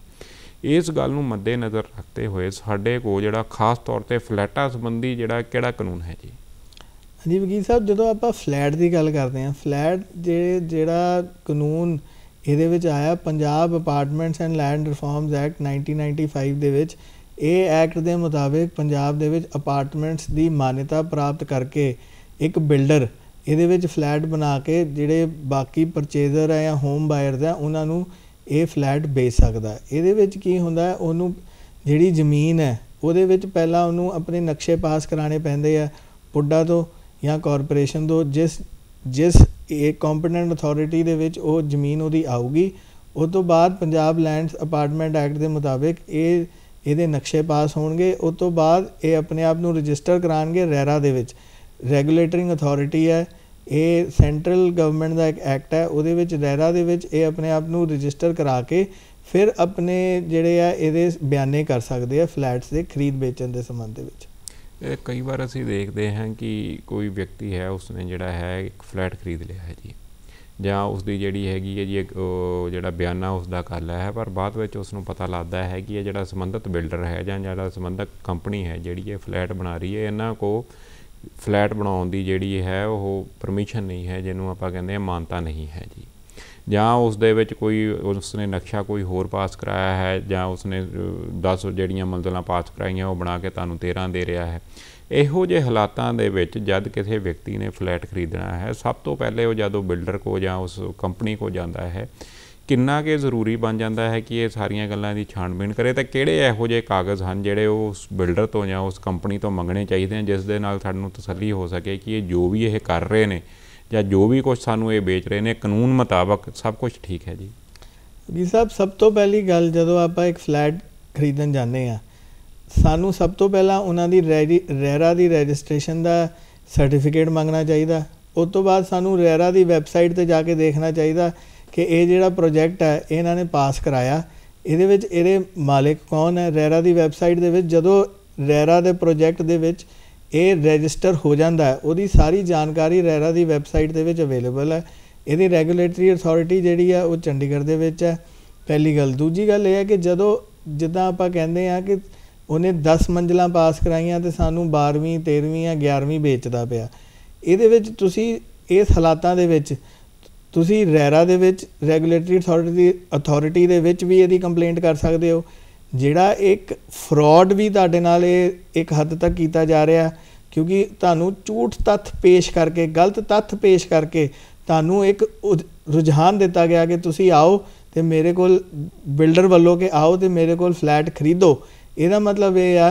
ਇਸ ਗੱਲ ਨੂੰ ਮੱਦੇ ਨਜ਼ਰ ਰੱਖਦੇ ਹੋਏ ਸਾਡੇ ਕੋਲ ਜਿਹੜਾ ਖਾਸ ਤੌਰ 'ਤੇ ਫਲੈਟਾਂ ਸੰਬੰਧੀ ਜਿਹੜਾ ਕਿਹੜਾ ਕਾਨੂੰਨ ਹੈ ਜੀ? ਹਾਂਜੀ ਵਕੀਲ ਸਾਹਿਬ, ਜਦੋਂ ਆਪਾਂ ਫਲੈਟ ਦੀ ਗੱਲ ਕਰਦੇ ਹਾਂ, ਫਲੈਟ ਜਿਹੜੇ ਜਿਹੜਾ ਕਾਨੂੰਨ ਇਹਦੇ ਵਿੱਚ ਆਇਆ Punjab apartments and land reforms act nineteen ninety five ਦੇ ਵਿੱਚ, ਇਹ ਐਕਟ ਦੇ ਮੁਤਾਬਿਕ ਪੰਜਾਬ ਦੇ ਵਿੱਚ ਅਪਾਰਟਮੈਂਟਸ ਦੀ ਮਾਨਤਾ ਪ੍ਰਾਪਤ ਕਰਕੇ ਇੱਕ ਬਿਲਡਰ ਇਹਦੇ ਵਿੱਚ ਫਲੈਟ ਬਣਾ ਕੇ ਜਿਹੜੇ ਬਾਕੀ ਪਰਚੇਜ਼ਰ ਹੈ ਜਾਂ ਹੋਮ ਬਾਇਰਸ ਹੈ ਉਹਨਾਂ ਨੂੰ ਇਹ ਫਲੈਟ ਵੇਚ ਸਕਦਾ। ਇਹਦੇ ਵਿੱਚ ਕੀ ਹੁੰਦਾ, ਉਹਨੂੰ ਜਿਹੜੀ ਜ਼ਮੀਨ ਹੈ ਉਹਦੇ ਵਿੱਚ ਪਹਿਲਾਂ ਉਹਨੂੰ ਆਪਣੇ ਨਕਸ਼ੇ ਪਾਸ ਕਰਾਉਣੇ ਪੈਂਦੇ ਆ ਪੁੱਡਾ ਤੋਂ ਜਾਂ ਕਾਰਪੋਰੇਸ਼ਨ ਤੋਂ, ਜਿਸ ਜਿਸ ਇਹ ਕੰਪੀਟੈਂਟ ਅਥਾਰਟੀ ਦੇ ਵਿੱਚ ਉਹ ਜ਼ਮੀਨ ਉਹਦੀ ਆਊਗੀ। ਉਸ ਤੋਂ ਬਾਅਦ ਪੰਜਾਬ ਲੈਂਡਸ ਅਪਾਰਟਮੈਂਟ ਐਕਟ ਦੇ ਮੁਤਾਬਿਕ ਇਹ ਇਹਦੇ ਨਕਸ਼ੇ ਪਾਸ ਹੋਣਗੇ। ਉਸ ਤੋਂ ਬਾਅਦ ਇਹ ਆਪਣੇ ਆਪ ਨੂੰ ਰਜਿਸਟਰ ਕਰਾਉਣਗੇ ਰੈਰਾ ਦੇ ਵਿੱਚ। ਰੈਗੂਲੇਟਰਿੰਗ ਅਥਾਰਟੀ ਹੈ, ਇਹ ਸੈਂਟਰਲ ਗਵਰਨਮੈਂਟ ਦਾ ਇੱਕ ਐਕਟ ਹੈ, ਉਹਦੇ ਵਿੱਚ ਰੈਰਾ ਦੇ ਵਿੱਚ ਇਹ ਆਪਣੇ ਆਪ ਨੂੰ ਰਜਿਸਟਰ ਕਰਾ ਕੇ ਫਿਰ ਆਪਣੇ ਜਿਹੜੇ ਆ ਇਹਦੇ ਬਿਆਨੇ ਕਰ ਸਕਦੇ ਆ ਫਲੈਟਸ ਦੇ ਖਰੀਦ ਵੇਚਣ ਦੇ ਸੰਬੰਧ ਦੇ ਵਿੱਚ। ਕਈ ਵਾਰ ਅਸੀਂ ਦੇਖਦੇ ਹਾਂ ਕਿ ਕੋਈ ਵਿਅਕਤੀ ਹੈ ਉਸਨੇ ਜਿਹੜਾ ਹੈ ਇੱਕ ਫਲੈਟ ਖਰੀਦ ਲਿਆ ਹੈ ਜੀ, ਜਾਂ ਉਸਦੀ ਜਿਹੜੀ ਹੈਗੀ ਹੈ ਜੀ ਉਹ ਜਿਹੜਾ ਬਿਆਨਾ ਉਸਦਾ ਕਰ ਲਿਆ ਹੈ, ਪਰ ਬਾਅਦ ਵਿੱਚ ਉਸ ਨੂੰ ਪਤਾ ਲੱਗਦਾ ਹੈ ਕਿ ਇਹ ਜਿਹੜਾ ਸੰਬੰਧਿਤ ਬਿਲਡਰ ਹੈ ਜਾਂ ਜਿਹੜਾ ਸੰਬੰਧਿਤ ਕੰਪਨੀ ਹੈ ਜਿਹੜੀ ਇਹ ਫਲੈਟ ਬਣਾ ਰਹੀ ਹੈ, ਇਹਨਾਂ ਕੋਲ ਫਲੈਟ ਬਣਾਉਣ ਦੀ ਜਿਹੜੀ ਹੈ ਉਹ ਪਰਮਿਸ਼ਨ ਨਹੀਂ ਹੈ, ਜਿਹਨੂੰ ਆਪਾਂ ਕਹਿੰਦੇ ਹਾਂ ਮਾਨਤਾ ਨਹੀਂ ਹੈ ਜੀ। ਜਾਂ ਉਸ ਦੇ ਵਿੱਚ ਕੋਈ ਉਸਨੇ ਨਕਸ਼ਾ ਕੋਈ ਹੋਰ ਪਾਸ ਕਰਾਇਆ ਹੈ, ਜਾਂ ਉਸਨੇ ਦਸ ਜਿਹੜੀਆਂ ਮੰਜ਼ਿਲਾਂ ਪਾਸ ਕਰਾਈਆਂ ਉਹ ਬਣਾ ਕੇ ਤੁਹਾਨੂੰ ਤੇਰ੍ਹਾਂ ਦੇ ਰਿਹਾ ਹੈ। ਇਹੋ ਜਿਹੇ ਹਾਲਾਤਾਂ ਦੇ ਵਿੱਚ ਜਦ ਕਿਸੇ ਵਿਅਕਤੀ ਨੇ ਫਲੈਟ ਖਰੀਦਣਾ ਹੈ, ਸਭ ਤੋਂ ਪਹਿਲੇ ਉਹ ਜਦੋਂ ਬਿਲਡਰ ਕੋਲ ਜਾਂ ਉਸ ਕੰਪਨੀ ਕੋਲ ਜਾਂਦਾ ਹੈ, ਕਿੰਨਾ ਕੁ ਜ਼ਰੂਰੀ ਬਣ ਜਾਂਦਾ ਹੈ ਕਿ ਇਹ ਸਾਰੀਆਂ ਗੱਲਾਂ ਦੀ ਛਾਣਬੀਣ ਕਰੇ, ਅਤੇ ਕਿਹੜੇ ਇਹੋ ਜਿਹੇ ਕਾਗਜ਼ ਹਨ ਜਿਹੜੇ ਉਹ ਉਸ ਬਿਲਡਰ ਤੋਂ ਜਾਂ ਉਸ ਕੰਪਨੀ ਤੋਂ ਮੰਗਣੇ ਚਾਹੀਦੇ ਹਨ, ਜਿਸ ਦੇ ਨਾਲ ਸਾਨੂੰ ਤਸੱਲੀ ਹੋ ਸਕੇ ਕਿ ਇਹ ਜੋ ਵੀ ਇਹ ਕਰ ਰਹੇ ਨੇ ਜਾਂ ਜੋ ਵੀ ਕੁਛ ਸਾਨੂੰ ਇਹ ਵੇਚ ਰਹੇ ਨੇ ਕਾਨੂੰਨ ਮੁਤਾਬਕ ਸਭ ਕੁਛ ਠੀਕ ਹੈ ਜੀ? ਜੀ ਸਾਹਿਬ, ਸਭ ਤੋਂ ਪਹਿਲੀ ਗੱਲ ਜਦੋਂ ਆਪਾਂ ਇੱਕ ਫਲੈਟ ਖਰੀਦਣ ਜਾਂਦੇ ਹਾਂ, ਸਾਨੂੰ ਸਭ ਤੋਂ ਪਹਿਲਾਂ ਉਹਨਾਂ ਦੀ ਰੈਰੀ ਰੈਰਾ ਦੀ ਰਜਿਸਟ੍ਰੇਸ਼ਨ ਦਾ ਸਰਟੀਫਿਕੇਟ ਮੰਗਣਾ ਚਾਹੀਦਾ। ਉਸ ਤੋਂ ਬਾਅਦ ਸਾਨੂੰ ਰੈਰਾ ਦੀ ਵੈਬਸਾਈਟ 'ਤੇ ਜਾ ਕੇ ਦੇਖਣਾ ਚਾਹੀਦਾ ਕਿ ਇਹ ਜਿਹੜਾ ਪ੍ਰੋਜੈਕਟ ਹੈ ਇਹਨਾਂ ਨੇ ਪਾਸ ਕਰਾਇਆ, ਇਹਦੇ ਵਿੱਚ ਇਹਦੇ ਮਾਲਿਕ ਕੌਣ ਹੈ। ਰੈਰਾ ਦੀ ਵੈਬਸਾਈਟ ਦੇ ਵਿੱਚ ਜਦੋਂ ਰੈਰਾ ਦੇ ਪ੍ਰੋਜੈਕਟ ਦੇ ਵਿੱਚ ਇਹ ਰਜਿਸਟਰ ਹੋ ਜਾਂਦਾ ਹੈ, ਉਹਦੀ ਸਾਰੀ ਜਾਣਕਾਰੀ ਰੈਰਾ ਦੀ ਵੈਬਸਾਈਟ ਦੇ ਵਿੱਚ ਅਵੇਲੇਬਲ ਹੈ। ਇਹਦੀ ਰੈਗੂਲੇਟਰੀ ਅਥਾਰਟੀ ਜਿਹੜੀ ਆ ਉਹ ਚੰਡੀਗੜ੍ਹ ਦੇ ਵਿੱਚ ਹੈ, ਪਹਿਲੀ ਗੱਲ। ਦੂਜੀ ਗੱਲ ਇਹ ਹੈ ਕਿ ਜਦੋਂ ਜਿੱਦਾਂ ਆਪਾਂ ਕਹਿੰਦੇ ਹਾਂ ਕਿ ਉਹਨੇ ਦਸ ਮੰਜ਼ਿਲਾਂ ਪਾਸ ਕਰਾਈਆਂ ਅਤੇ ਸਾਨੂੰ ਬਾਰ੍ਹਵੀਂ ਤੇਰ੍ਹਵੀਂ ਜਾਂ ਗਿਆਰ੍ਹਵੀਂ ਵੇਚਦਾ ਪਿਆ, ਇਹਦੇ ਵਿੱਚ ਤੁਸੀਂ ਇਸ ਹਾਲਾਤਾਂ ਦੇ ਵਿੱਚ ਤੁਸੀਂ ਰੈਰਾ ਦੇ ਵਿੱਚ ਰੈਗੂਲੇਟਰੀ ਅਥਾਰਟੀ ਅਥਾਰਟੀ ਦੇ ਵਿੱਚ ਵੀ ਇਹਦੀ ਕੰਪਲੇਂਟ ਕਰ ਸਕਦੇ ਹੋ। ਜਿਹੜਾ ਇੱਕ ਫਰੋਡ ਵੀ ਤੁਹਾਡੇ ਨਾਲ ਇਹ ਇੱਕ ਹੱਦ ਤੱਕ ਕੀਤਾ ਜਾ ਰਿਹਾ, ਕਿਉਂਕਿ ਤੁਹਾਨੂੰ ਝੂਠ ਤੱਥ ਪੇਸ਼ ਕਰਕੇ, ਗਲਤ ਤੱਥ ਪੇਸ਼ ਕਰਕੇ ਤੁਹਾਨੂੰ ਇੱਕ ਰੁਝਾਨ ਦਿੱਤਾ ਗਿਆ ਕਿ ਤੁਸੀਂ ਆਓ ਅਤੇ ਮੇਰੇ ਕੋਲ ਬਿਲਡਰ ਵੱਲੋਂ ਕਿ ਆਓ ਅਤੇ ਮੇਰੇ ਕੋਲ ਫਲੈਟ ਖਰੀਦੋ। ਇਹਦਾ ਮਤਲਬ ਇਹ ਆ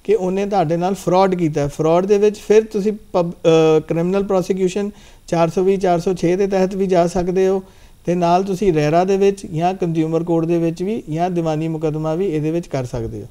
ਕਿ ਉਹਨੇ ਤੁਹਾਡੇ ਨਾਲ ਫਰਾਡ ਕੀਤਾ। ਫਰਾਡ ਦੇ ਵਿੱਚ ਫਿਰ ਤੁਸੀਂ ਪਬ ਕ੍ਰਿਮੀਨਲ ਪ੍ਰੋਸੀਕਿਊਸ਼ਨ ਚਾਰ ਸੌ ਵੀਹ ਚਾਰ ਸੌ ਛੇ ਦੇ ਤਹਿਤ ਵੀ ਜਾ ਸਕਦੇ ਹੋ, ਅਤੇ ਨਾਲ ਤੁਸੀਂ ਰੈਰਾ ਦੇ ਵਿੱਚ ਜਾਂ ਕੰਜ਼ਿਊਮਰ ਕੋਰਟ ਦੇ ਵਿੱਚ ਵੀ ਜਾਂ ਦੀਵਾਨੀ ਮੁਕੱਦਮਾ ਵੀ ਇਹਦੇ ਵਿੱਚ ਕਰ ਸਕਦੇ ਹੋ।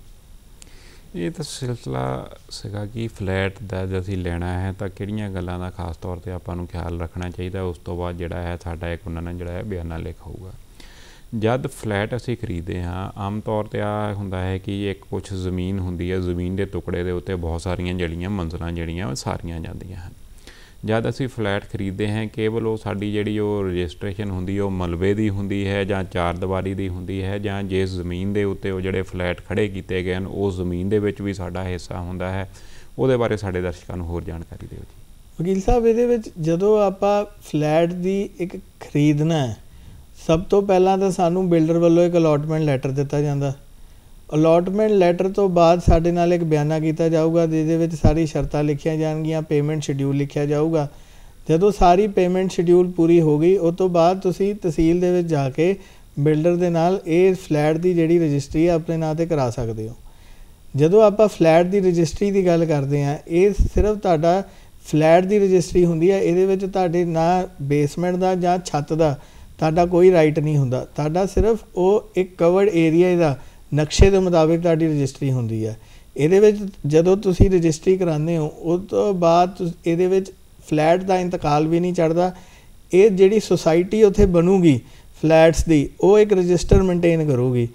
ਇਹ ਤਾਂ ਸਿਲਸਿਲਾ ਸੀਗਾ ਕਿ ਫਲੈਟ ਦਾ ਜੇ ਅਸੀਂ ਲੈਣਾ ਹੈ ਤਾਂ ਕਿਹੜੀਆਂ ਗੱਲਾਂ ਦਾ ਖਾਸ ਤੌਰ 'ਤੇ ਆਪਾਂ ਨੂੰ ਖਿਆਲ ਰੱਖਣਾ ਚਾਹੀਦਾ। ਉਸ ਤੋਂ ਬਾਅਦ ਜਿਹੜਾ ਹੈ ਸਾਡਾ ਇੱਕ ਉਹਨਾਂ ਨੇ ਜਿਹੜਾ ਹੈ ਬਿਆਨਾ ਲਿਖ ਹੋਊਗਾ। ਜਦ ਫਲੈਟ ਅਸੀਂ ਖਰੀਦਦੇ ਹਾਂ ਆਮ ਤੌਰ 'ਤੇ ਆ ਹੁੰਦਾ ਹੈ ਕਿ ਇੱਕ ਕੁਛ ਜ਼ਮੀਨ ਹੁੰਦੀ ਹੈ, ਜ਼ਮੀਨ ਦੇ ਟੁਕੜੇ ਦੇ ਉੱਤੇ ਬਹੁਤ ਸਾਰੀਆਂ ਜਿਹੜੀਆਂ ਮੰਜ਼ਲਾਂ ਜਿਹੜੀਆਂ ਉਹ ਸਾਰੀਆਂ ਜਾਂਦੀਆਂ ਹਨ। ਜਦ ਅਸੀਂ ਫਲੈਟ ਖਰੀਦਦੇ ਹਾਂ ਕੇਵਲ ਉਹ ਸਾਡੀ ਜਿਹੜੀ ਉਹ ਰਜਿਸਟ੍ਰੇਸ਼ਨ ਹੁੰਦੀ ਉਹ ਮਲਬੇ ਦੀ ਹੁੰਦੀ ਹੈ ਜਾਂ ਚਾਰ ਦੀਵਾਰੀ ਦੀ ਹੁੰਦੀ ਹੈ, ਜਾਂ ਜਿਸ ਜ਼ਮੀਨ ਦੇ ਉੱਤੇ ਉਹ ਜਿਹੜੇ ਫਲੈਟ ਖੜ੍ਹੇ ਕੀਤੇ ਗਏ ਹਨ ਉਸ ਜ਼ਮੀਨ ਦੇ ਵਿੱਚ ਵੀ ਸਾਡਾ ਹਿੱਸਾ ਹੁੰਦਾ ਹੈ। ਉਹਦੇ ਬਾਰੇ ਸਾਡੇ ਦਰਸ਼ਕਾਂ ਨੂੰ ਹੋਰ ਜਾਣਕਾਰੀ ਦਿਓ ਜੀ। ਵਕੀਲ ਸਾਹਿਬ, ਇਹਦੇ ਵਿੱਚ ਜਦੋਂ ਆਪਾਂ ਫਲੈਟ ਦੀ ਇੱਕ ਖਰੀਦਣਾ ਹੈ, ਸਭ ਤੋਂ ਪਹਿਲਾਂ ਤਾਂ ਸਾਨੂੰ ਬਿਲਡਰ ਵੱਲੋਂ ਇੱਕ ਅਲੋਟਮੈਂਟ ਲੈਟਰ ਦਿੱਤਾ ਜਾਂਦਾ। ਅਲੋਟਮੈਂਟ ਲੈਟਰ ਤੋਂ ਬਾਅਦ ਸਾਡੇ ਨਾਲ ਇੱਕ ਬਿਆਨਾ ਕੀਤਾ ਜਾਊਗਾ ਜਿਹਦੇ ਵਿੱਚ ਸਾਰੀ ਸ਼ਰਤਾਂ ਲਿਖੀਆਂ ਜਾਣਗੀਆਂ, ਪੇਮੈਂਟ ਸ਼ਡਿਊਲ ਲਿਖਿਆ ਜਾਊਗਾ। ਜਦੋਂ ਸਾਰੀ ਪੇਮੈਂਟ ਸ਼ਡਿਊਲ ਪੂਰੀ ਹੋ ਗਈ ਉਸ ਤੋਂ ਬਾਅਦ ਤੁਸੀਂ ਤਹਿਸੀਲ ਦੇ ਵਿੱਚ ਜਾ ਕੇ ਬਿਲਡਰ ਦੇ ਨਾਲ ਇਹ ਫਲੈਟ ਦੀ ਜਿਹੜੀ ਰਜਿਸਟਰੀ ਹੈ ਆਪਣੇ ਨਾਂ 'ਤੇ ਕਰਾ ਸਕਦੇ ਹੋ। ਜਦੋਂ ਆਪਾਂ ਫਲੈਟ ਦੀ ਰਜਿਸਟਰੀ ਦੀ ਗੱਲ ਕਰਦੇ ਹਾਂ, ਇਹ ਸਿਰਫ ਤੁਹਾਡਾ ਫਲੈਟ ਦੀ ਰਜਿਸਟਰੀ ਹੁੰਦੀ ਹੈ। ਇਹਦੇ ਵਿੱਚ ਤੁਹਾਡੇ ਨਾ ਬੇਸਮੈਂਟ ਦਾ ਜਾਂ ਛੱਤ ਦਾ ਤੁਹਾਡਾ ਕੋਈ ਰਾਈਟ ਨਹੀਂ ਹੁੰਦਾ। ਤੁਹਾਡਾ ਸਿਰਫ ਉਹ ਇੱਕ ਕਵਰਡ ਏਰੀਆ ਦਾ ਨਕਸ਼ੇ ਦੇ ਮੁਤਾਬਿਕ ਤੁਹਾਡੀ ਰਜਿਸਟਰੀ ਹੁੰਦੀ ਹੈ। ਇਹਦੇ ਵਿੱਚ ਜਦੋਂ ਤੁਸੀਂ ਰਜਿਸਟਰੀ ਕਰਾਉਂਦੇ ਹੋ ਉਸ ਤੋਂ ਬਾਅਦ ਇਹਦੇ ਵਿੱਚ ਫਲੈਟ ਦਾ ਇੰਤਕਾਲ ਵੀ ਨਹੀਂ ਚੜ੍ਹਦਾ। ਇਹ ਜਿਹੜੀ ਸੁਸਾਇਟੀ ਉੱਥੇ ਬਣੂਗੀ ਫਲੈਟਸ ਦੀ, ਉਹ ਇੱਕ ਰਜਿਸਟਰ ਮੇਨਟੇਨ ਕਰੂਗੀ।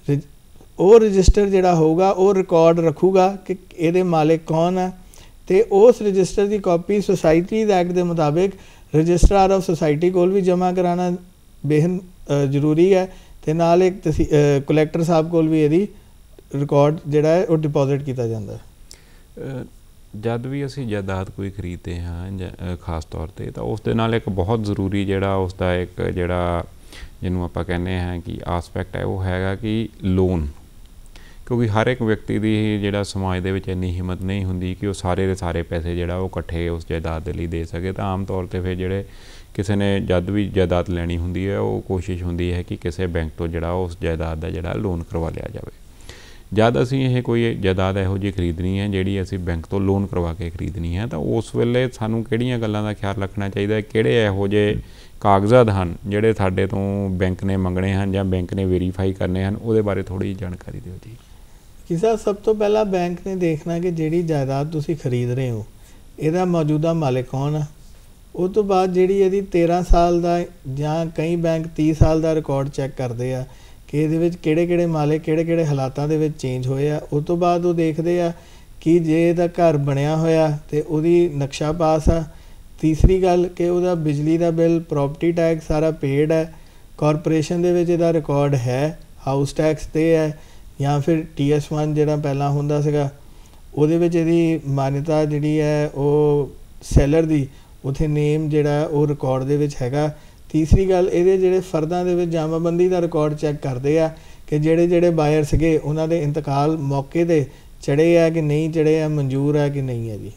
ਉਹ ਰਜਿਸਟਰ ਜਿਹੜਾ ਹੋਊਗਾ ਉਹ ਰਿਕਾਰਡ ਰੱਖੂਗਾ ਕਿ ਇਹਦੇ ਮਾਲਿਕ ਕੌਣ ਹੈ, ਅਤੇ ਉਸ ਰਜਿਸਟਰ ਦੀ ਕਾਪੀ ਸੁਸਾਇਟੀਜ਼ ਐਕਟ ਦੇ ਮੁਤਾਬਿਕ ਰਜਿਸਟਰਾਰ ਆਫ ਸੁਸਾਇਟੀ ਕੋਲ ਵੀ ਜਮ੍ਹਾਂ ਕਰਾਉਣਾ ਬੇਹਦ ਜ਼ਰੂਰੀ ਹੈ, ਅਤੇ ਨਾਲ ਇੱਕ ਤੁਸੀਂ ਕਲੈਕਟਰ ਸਾਹਿਬ ਕੋਲ ਵੀ ਇਹਦੀ ਰਿਕਾਰਡ ਜਿਹੜਾ ਹੈ ਉਹ ਡਿਪੋਜ਼ਿਟ ਕੀਤਾ ਜਾਂਦਾ ਹੈ। ਜਦ ਵੀ ਅਸੀਂ ਜਾਇਦਾਦ ਕੋਈ ਖਰੀਦਦੇ ਹਾਂ ਖਾਸ ਤੌਰ 'ਤੇ ਤਾਂ ਉਸ ਦੇ ਨਾਲ ਇੱਕ ਬਹੁਤ ਜ਼ਰੂਰੀ ਜਿਹੜਾ ਉਸ ਦਾ ਇੱਕ ਜਿਹੜਾ ਜਿਹਨੂੰ ਆਪਾਂ ਕਹਿੰਦੇ ਹਾਂ ਕਿ ਆਸਪੈਕਟ ਹੈ ਉਹ ਹੈਗਾ ਕਿ ਲੋਨ। ਕਿਉਂਕਿ ਹਰ ਇੱਕ ਵਿਅਕਤੀ ਦੀ ਜਿਹੜਾ ਸਮਾਜ ਦੇ ਵਿੱਚ ਇੰਨੀ ਹਿੰਮਤ ਨਹੀਂ ਹੁੰਦੀ ਕਿ ਉਹ ਸਾਰੇ ਦੇ ਸਾਰੇ ਪੈਸੇ ਜਿਹੜਾ ਉਹ ਇਕੱਠੇ ਉਸ ਜਾਇਦਾਦ ਦੇ ਲਈ ਦੇ ਸਕੇ। ਤਾਂ ਆਮ ਤੌਰ 'ਤੇ ਫਿਰ ਜਿਹੜੇ ਕਿਸੇ ਨੇ ਜਦ ਵੀ ਜਾਇਦਾਦ ਲੈਣੀ ਹੁੰਦੀ ਹੈ ਉਹ ਕੋਸ਼ਿਸ਼ ਹੁੰਦੀ ਹੈ ਕਿ ਕਿਸੇ ਬੈਂਕ ਤੋਂ ਜਿਹੜਾ ਉਸ ਜਾਇਦਾਦ ਦਾ ਜਿਹੜਾ ਲੋਨ ਕਰਵਾ ਲਿਆ ਜਾਵੇ। ਜਦ ਅਸੀਂ ਇਹ ਕੋਈ ਜਾਇਦਾਦ ਇਹੋ ਜਿਹੀ ਖਰੀਦਣੀ ਹੈ ਜਿਹੜੀ ਅਸੀਂ ਬੈਂਕ ਤੋਂ ਲੋਨ ਕਰਵਾ ਕੇ ਖਰੀਦਣੀ ਹੈ ਤਾਂ ਉਸ ਵੇਲੇ ਸਾਨੂੰ ਕਿਹੜੀਆਂ ਗੱਲਾਂ ਦਾ ਖਿਆਲ ਰੱਖਣਾ ਚਾਹੀਦਾ? ਕਿਹੜੇ ਇਹੋ ਜਿਹੇ ਕਾਗਜ਼ਾਤ ਹਨ ਜਿਹੜੇ ਸਾਡੇ ਤੋਂ ਬੈਂਕ ਨੇ ਮੰਗਣੇ ਹਨ ਜਾਂ ਬੈਂਕ ਨੇ ਵੈਰੀਫਾਈ ਕਰਨੇ ਹਨ? ਉਹਦੇ ਬਾਰੇ ਥੋੜ੍ਹੀ ਜਾਣਕਾਰੀ ਦਿਓ ਜੀ। ਕਿ ਸਰ ਸਭ ਤੋਂ ਪਹਿਲਾਂ ਬੈਂਕ ਨੇ ਦੇਖਣਾ ਕਿ ਜਿਹੜੀ ਜਾਇਦਾਦ ਤੁਸੀਂ ਖਰੀਦ ਰਹੇ ਹੋ ਇਹਦਾ ਮੌਜੂਦਾ ਮਾਲਿਕ ਕੌਣ ਹੈ। ਉਹ ਤੋਂ ਬਾਅਦ ਜਿਹੜੀ ਇਹਦੀ ਤੇਰ੍ਹਾਂ ਸਾਲ ਦਾ ਜਾਂ ਕਈ ਬੈਂਕ ਤੀਹ ਸਾਲ ਦਾ ਰਿਕਾਰਡ ਚੈੱਕ ਕਰਦੇ ਆ ਕਿ ਇਹਦੇ ਵਿੱਚ ਕਿਹੜੇ ਕਿਹੜੇ ਮਾਲਿਕ ਕਿਹੜੇ ਕਿਹੜੇ ਹਾਲਾਤਾਂ ਦੇ ਵਿੱਚ ਚੇਂਜ ਹੋਏ ਆ। ਉਸ ਤੋਂ ਬਾਅਦ ਉਹ ਦੇਖਦੇ ਆ ਕਿ ਜੇ ਇਹਦਾ ਘਰ ਬਣਿਆ ਹੋਇਆ ਅਤੇ ਉਹਦੀ ਨਕਸ਼ਾ ਪਾਸ ਆ। ਤੀਸਰੀ ਗੱਲ ਕਿ ਉਹਦਾ ਬਿਜਲੀ ਦਾ ਬਿੱਲ, ਪ੍ਰੋਪਰਟੀ ਟੈਕਸ ਸਾਰਾ ਪੇਡ ਹੈ, ਕਾਰਪੋਰੇਸ਼ਨ ਦੇ ਵਿੱਚ ਇਹਦਾ ਰਿਕਾਰਡ ਹੈ, ਹਾਊਸ ਟੈਕਸ 'ਤੇ ਹੈ, ਜਾਂ ਫਿਰ ਟੀ ਐਸ ਵਨ ਜਿਹੜਾ ਪਹਿਲਾਂ ਹੁੰਦਾ ਸੀਗਾ ਉਹਦੇ ਵਿੱਚ ਇਹਦੀ ਮਾਨਤਾ ਜਿਹੜੀ ਹੈ ਉਹ ਸੈਲਰ ਦੀ ਉੱਥੇ ਨੇਮ ਜਿਹੜਾ ਉਹ ਰਿਕਾਰਡ ਦੇ ਵਿੱਚ ਹੈਗਾ। ਤੀਸਰੀ ਗੱਲ ਇਹਦੇ ਜਿਹੜੇ ਫਰਦਾਂ ਦੇ ਵਿੱਚ ਜਮਾਬੰਦੀ ਦਾ ਰਿਕਾਰਡ ਚੈੱਕ ਕਰਦੇ ਆ ਕਿ ਜਿਹੜੇ ਜਿਹੜੇ ਬਾਇਰ ਸੀਗੇ ਉਹਨਾਂ ਦੇ ਇੰਤਕਾਲ ਮੌਕੇ 'ਤੇ ਚੜ੍ਹੇ ਆ ਕਿ ਨਹੀਂ ਚੜ੍ਹੇ ਆ, ਮਨਜ਼ੂਰ ਹੈ ਕਿ ਨਹੀਂ ਹੈ ਜੀ।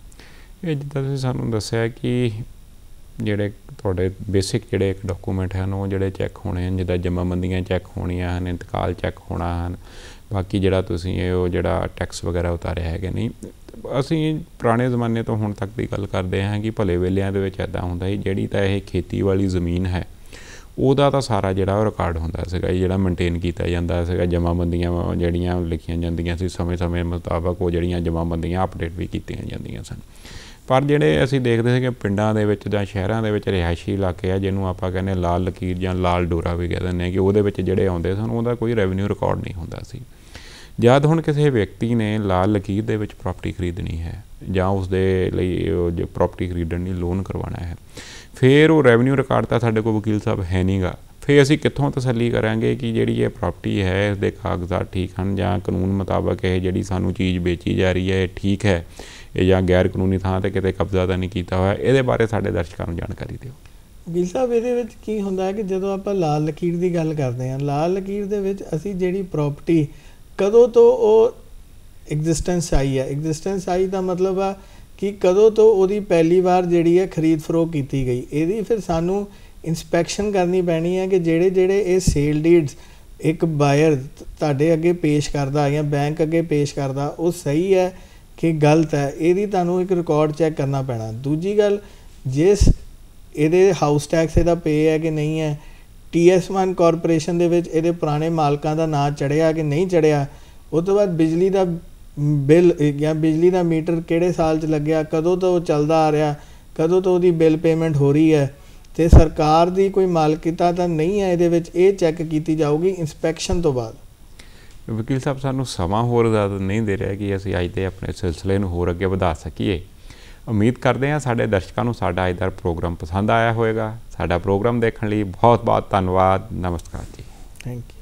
ਇਹ ਜਿੱਦਾਂ ਤੁਸੀਂ ਸਾਨੂੰ ਦੱਸਿਆ ਕਿ ਜਿਹੜੇ ਤੁਹਾਡੇ ਬੇਸਿਕ ਜਿਹੜੇ ਇੱਕ ਡਾਕੂਮੈਂਟ ਹਨ ਉਹ ਜਿਹੜੇ ਚੈੱਕ ਹੋਣੇ ਹਨ, ਜਿੱਦਾਂ ਜਮਾਬੰਦੀਆਂ ਚੈੱਕ ਹੋਣੀਆਂ ਹਨ, ਇੰਤਕਾਲ ਚੈੱਕ ਹੋਣਾ ਹਨ, ਬਾਕੀ ਜਿਹੜਾ ਤੁਸੀਂ ਇਹ ਉਹ ਜਿਹੜਾ ਟੈਕਸ ਵਗੈਰਾ ਉਤਾਰਿਆ ਹੈਗਾ ਨਹੀਂ। ਅਸੀਂ ਪੁਰਾਣੇ ਜ਼ਮਾਨੇ ਤੋਂ ਹੁਣ ਤੱਕ ਦੀ ਗੱਲ ਕਰਦੇ ਹਾਂ ਕਿ ਭਲੇ ਵੇਲਿਆਂ ਦੇ ਵਿੱਚ ਇੱਦਾਂ ਹੁੰਦਾ ਸੀ ਜਿਹੜੀ ਤਾਂ ਇਹ ਖੇਤੀ ਵਾਲੀ ਜ਼ਮੀਨ ਹੈ ਉਹਦਾ ਤਾਂ ਸਾਰਾ ਜਿਹੜਾ ਉਹ ਰਿਕਾਰਡ ਹੁੰਦਾ ਸੀਗਾ, ਜਿਹੜਾ ਮੇਨਟੇਨ ਕੀਤਾ ਜਾਂਦਾ ਸੀਗਾ। ਜਮਾਬੰਦੀਆਂ ਜਿਹੜੀਆਂ ਲਿਖੀਆਂ ਜਾਂਦੀਆਂ ਸੀ ਸਮੇਂ ਸਮੇਂ ਮੁਤਾਬਕ ਉਹ ਜਿਹੜੀਆਂ ਜਮਾਬੰਦੀਆਂ ਅਪਡੇਟ ਵੀ ਕੀਤੀਆਂ ਜਾਂਦੀਆਂ ਸਨ। ਪਰ ਜਿਹੜੇ ਅਸੀਂ ਦੇਖਦੇ ਸੀ ਕਿ ਪਿੰਡਾਂ ਦੇ ਵਿੱਚ ਜਾਂ ਸ਼ਹਿਰਾਂ ਦੇ ਵਿੱਚ ਰਿਹਾਇਸ਼ੀ ਇਲਾਕੇ ਆ ਜਿਹਨੂੰ ਆਪਾਂ ਕਹਿੰਦੇ ਲਾਲ ਲਕੀਰ ਜਾਂ ਲਾਲ ਡੋਰਾ ਵੀ ਕਹਿ ਦਿੰਦੇ ਹਾਂ ਕਿ ਉਹਦੇ ਵਿੱਚ ਜਿਹੜੇ ਆਉਂਦੇ ਸਨ ਉਹਦਾ ਕੋਈ ਰੈਵਨਿਊ ਰਿਕਾਰਡ ਨਹੀਂ ਹੁੰਦਾ ਸੀ। ਜਦ ਹੁਣ ਕਿਸੇ ਵਿਅਕਤੀ ਨੇ ਲਾਲ ਲਕੀਰ ਦੇ ਵਿੱਚ ਪ੍ਰਾਪਰਟੀ ਖਰੀਦਣੀ ਹੈ ਜਾਂ ਉਸ ਦੇ ਲਈ ਜੋ ਪ੍ਰਾਪਰਟੀ ਖਰੀਦਣ ਲਈ ਲੋਨ ਕਰਵਾਉਣਾ ਹੈ, ਫਿਰ ਉਹ ਰੈਵਨਿਊ ਰਿਕਾਰਡ ਤਾਂ ਸਾਡੇ ਕੋਲ ਵਕੀਲ ਸਾਹਿਬ ਹੈ ਨਹੀਂ ਗਾ। ਫਿਰ ਅਸੀਂ ਕਿੱਥੋਂ ਤਸੱਲੀ ਕਰਾਂਗੇ ਕਿ ਜਿਹੜੀ ਇਹ ਪ੍ਰਾਪਰਟੀ ਹੈ ਇਸ ਦੇ ਕਾਗਜ਼ਾਤ ਠੀਕ ਹਨ ਜਾਂ ਕਾਨੂੰਨ ਮੁਤਾਬਕ ਇਹ ਜਿਹੜੀ ਸਾਨੂੰ ਚੀਜ਼ ਵੇਚੀ ਜਾ ਰਹੀ ਹੈ ਇਹ ਠੀਕ ਹੈ, ਇਹ ਜਾਂ ਗੈਰ ਕਾਨੂੰਨੀ ਥਾਂ 'ਤੇ ਕਿਤੇ ਕਬਜ਼ਾ ਤਾਂ ਨਹੀਂ ਕੀਤਾ ਹੋਇਆ? ਇਹਦੇ ਬਾਰੇ ਸਾਡੇ ਦਰਸ਼ਕਾਂ ਨੂੰ ਜਾਣਕਾਰੀ ਦਿਓ। ਵਕੀਲ ਸਾਹਿਬ, ਇਹਦੇ ਵਿੱਚ ਕੀ ਹੁੰਦਾ ਹੈ ਕਿ ਜਦੋਂ ਆਪਾਂ ਲਾਲ ਲਕੀਰ ਦੀ ਗੱਲ ਕਰਦੇ ਹਾਂ, ਲਾਲ ਲਕੀਰ ਦੇ ਵਿੱਚ ਅਸੀਂ ਜਿਹੜੀ ਪ੍ਰਾਪਰਟੀ ਕਦੋਂ ਤੋਂ ਉਹ ਐਗਜ਼ਿਸਟੈਂਸ ਆਈ ਹੈ, ਐਗਜ਼ਿਸਟੈਂਸ ਆਈ ਦਾ ਮਤਲਬ ਆ ਕਿ ਕਦੋਂ ਤੋਂ ਉਹਦੀ ਪਹਿਲੀ ਵਾਰ ਜਿਹੜੀ ਹੈ ਖਰੀਦ ਫਰੋਖ ਕੀਤੀ ਗਈ। ਇਹਦੀ ਫਿਰ ਸਾਨੂੰ ਇੰਸਪੈਕਸ਼ਨ ਕਰਨੀ ਪੈਣੀ ਹੈ ਕਿ ਜਿਹੜੇ ਜਿਹੜੇ ਇਹ ਸੇਲ ਡੀਡਸ ਇੱਕ ਬਾਇਰ ਤੁਹਾਡੇ ਅੱਗੇ ਪੇਸ਼ ਕਰਦਾ ਜਾਂ ਬੈਂਕ ਅੱਗੇ ਪੇਸ਼ ਕਰਦਾ ਉਹ ਸਹੀ ਹੈ ਕਿ ਗਲਤ ਹੈ, ਇਹਦੀ ਤੁਹਾਨੂੰ ਇੱਕ ਰਿਕਾਰਡ ਚੈੱਕ ਕਰਨਾ ਪੈਣਾ। ਦੂਜੀ ਗੱਲ, ਜਿਸ ਇਹਦੇ ਹਾਊਸ ਟੈਕਸ ਇਹਦਾ ਪੇ ਹੈ ਕਿ ਨਹੀਂ ਹੈ, ਟੀ ਐਸ ਵਨ ਕਾਰਪੋਰੇਸ਼ਨ ਦੇ ਵਿੱਚ ਇਹਦੇ ਪੁਰਾਣੇ ਮਾਲਕਾਂ ਦਾ ਨਾਂ ਚੜ੍ਹਿਆ ਕਿ ਨਹੀਂ ਚੜ੍ਹਿਆ, ਉਹ ਤੋਂ ਬਾਅਦ ਬਿਜਲੀ ਦਾ ਬਿੱਲ ਜਾਂ ਬਿਜਲੀ ਦਾ ਮੀਟਰ ਕਿਹੜੇ ਸਾਲ 'ਚ ਲੱਗਿਆ, ਕਦੋਂ ਤੋਂ ਚੱਲਦਾ ਆ ਰਿਹਾ, ਕਦੋਂ ਤੋਂ ਉਹਦੀ ਬਿੱਲ ਪੇਮੈਂਟ ਹੋ ਰਹੀ ਹੈ, ਅਤੇ ਸਰਕਾਰ ਦੀ ਕੋਈ ਮਾਲਕੀਤਾ ਤਾਂ ਨਹੀਂ ਹੈ ਇਹਦੇ ਵਿੱਚ, ਇਹ ਚੈੱਕ ਕੀਤੀ ਜਾਊਗੀ ਇੰਸਪੈਕਸ਼ਨ ਤੋਂ ਬਾਅਦ। ਵਕੀਲ ਸਾਹਿਬ, ਸਾਨੂੰ ਸਮਾਂ ਹੋਰ ਜ਼ਿਆਦਾ ਨਹੀਂ ਦੇ ਰਿਹਾ ਕਿ ਅਸੀਂ ਅੱਜ ਦੇ ਆਪਣੇ ਸਿਲਸਿਲੇ ਨੂੰ ਹੋਰ ਅੱਗੇ ਵਧਾ ਸਕੀਏ। ਉਮੀਦ ਕਰਦੇ ਹਾਂ ਸਾਡੇ ਦਰਸ਼ਕਾਂ ਨੂੰ ਸਾਡਾ ਅੱਜ ਦਾ ਪ੍ਰੋਗਰਾਮ ਪਸੰਦ ਆਇਆ ਹੋਵੇਗਾ। ਸਾਡਾ ਪ੍ਰੋਗਰਾਮ ਦੇਖਣ ਲਈ ਬਹੁਤ ਬਹੁਤ ਧੰਨਵਾਦ। ਨਮਸਕਾਰ ਜੀ। Thank you.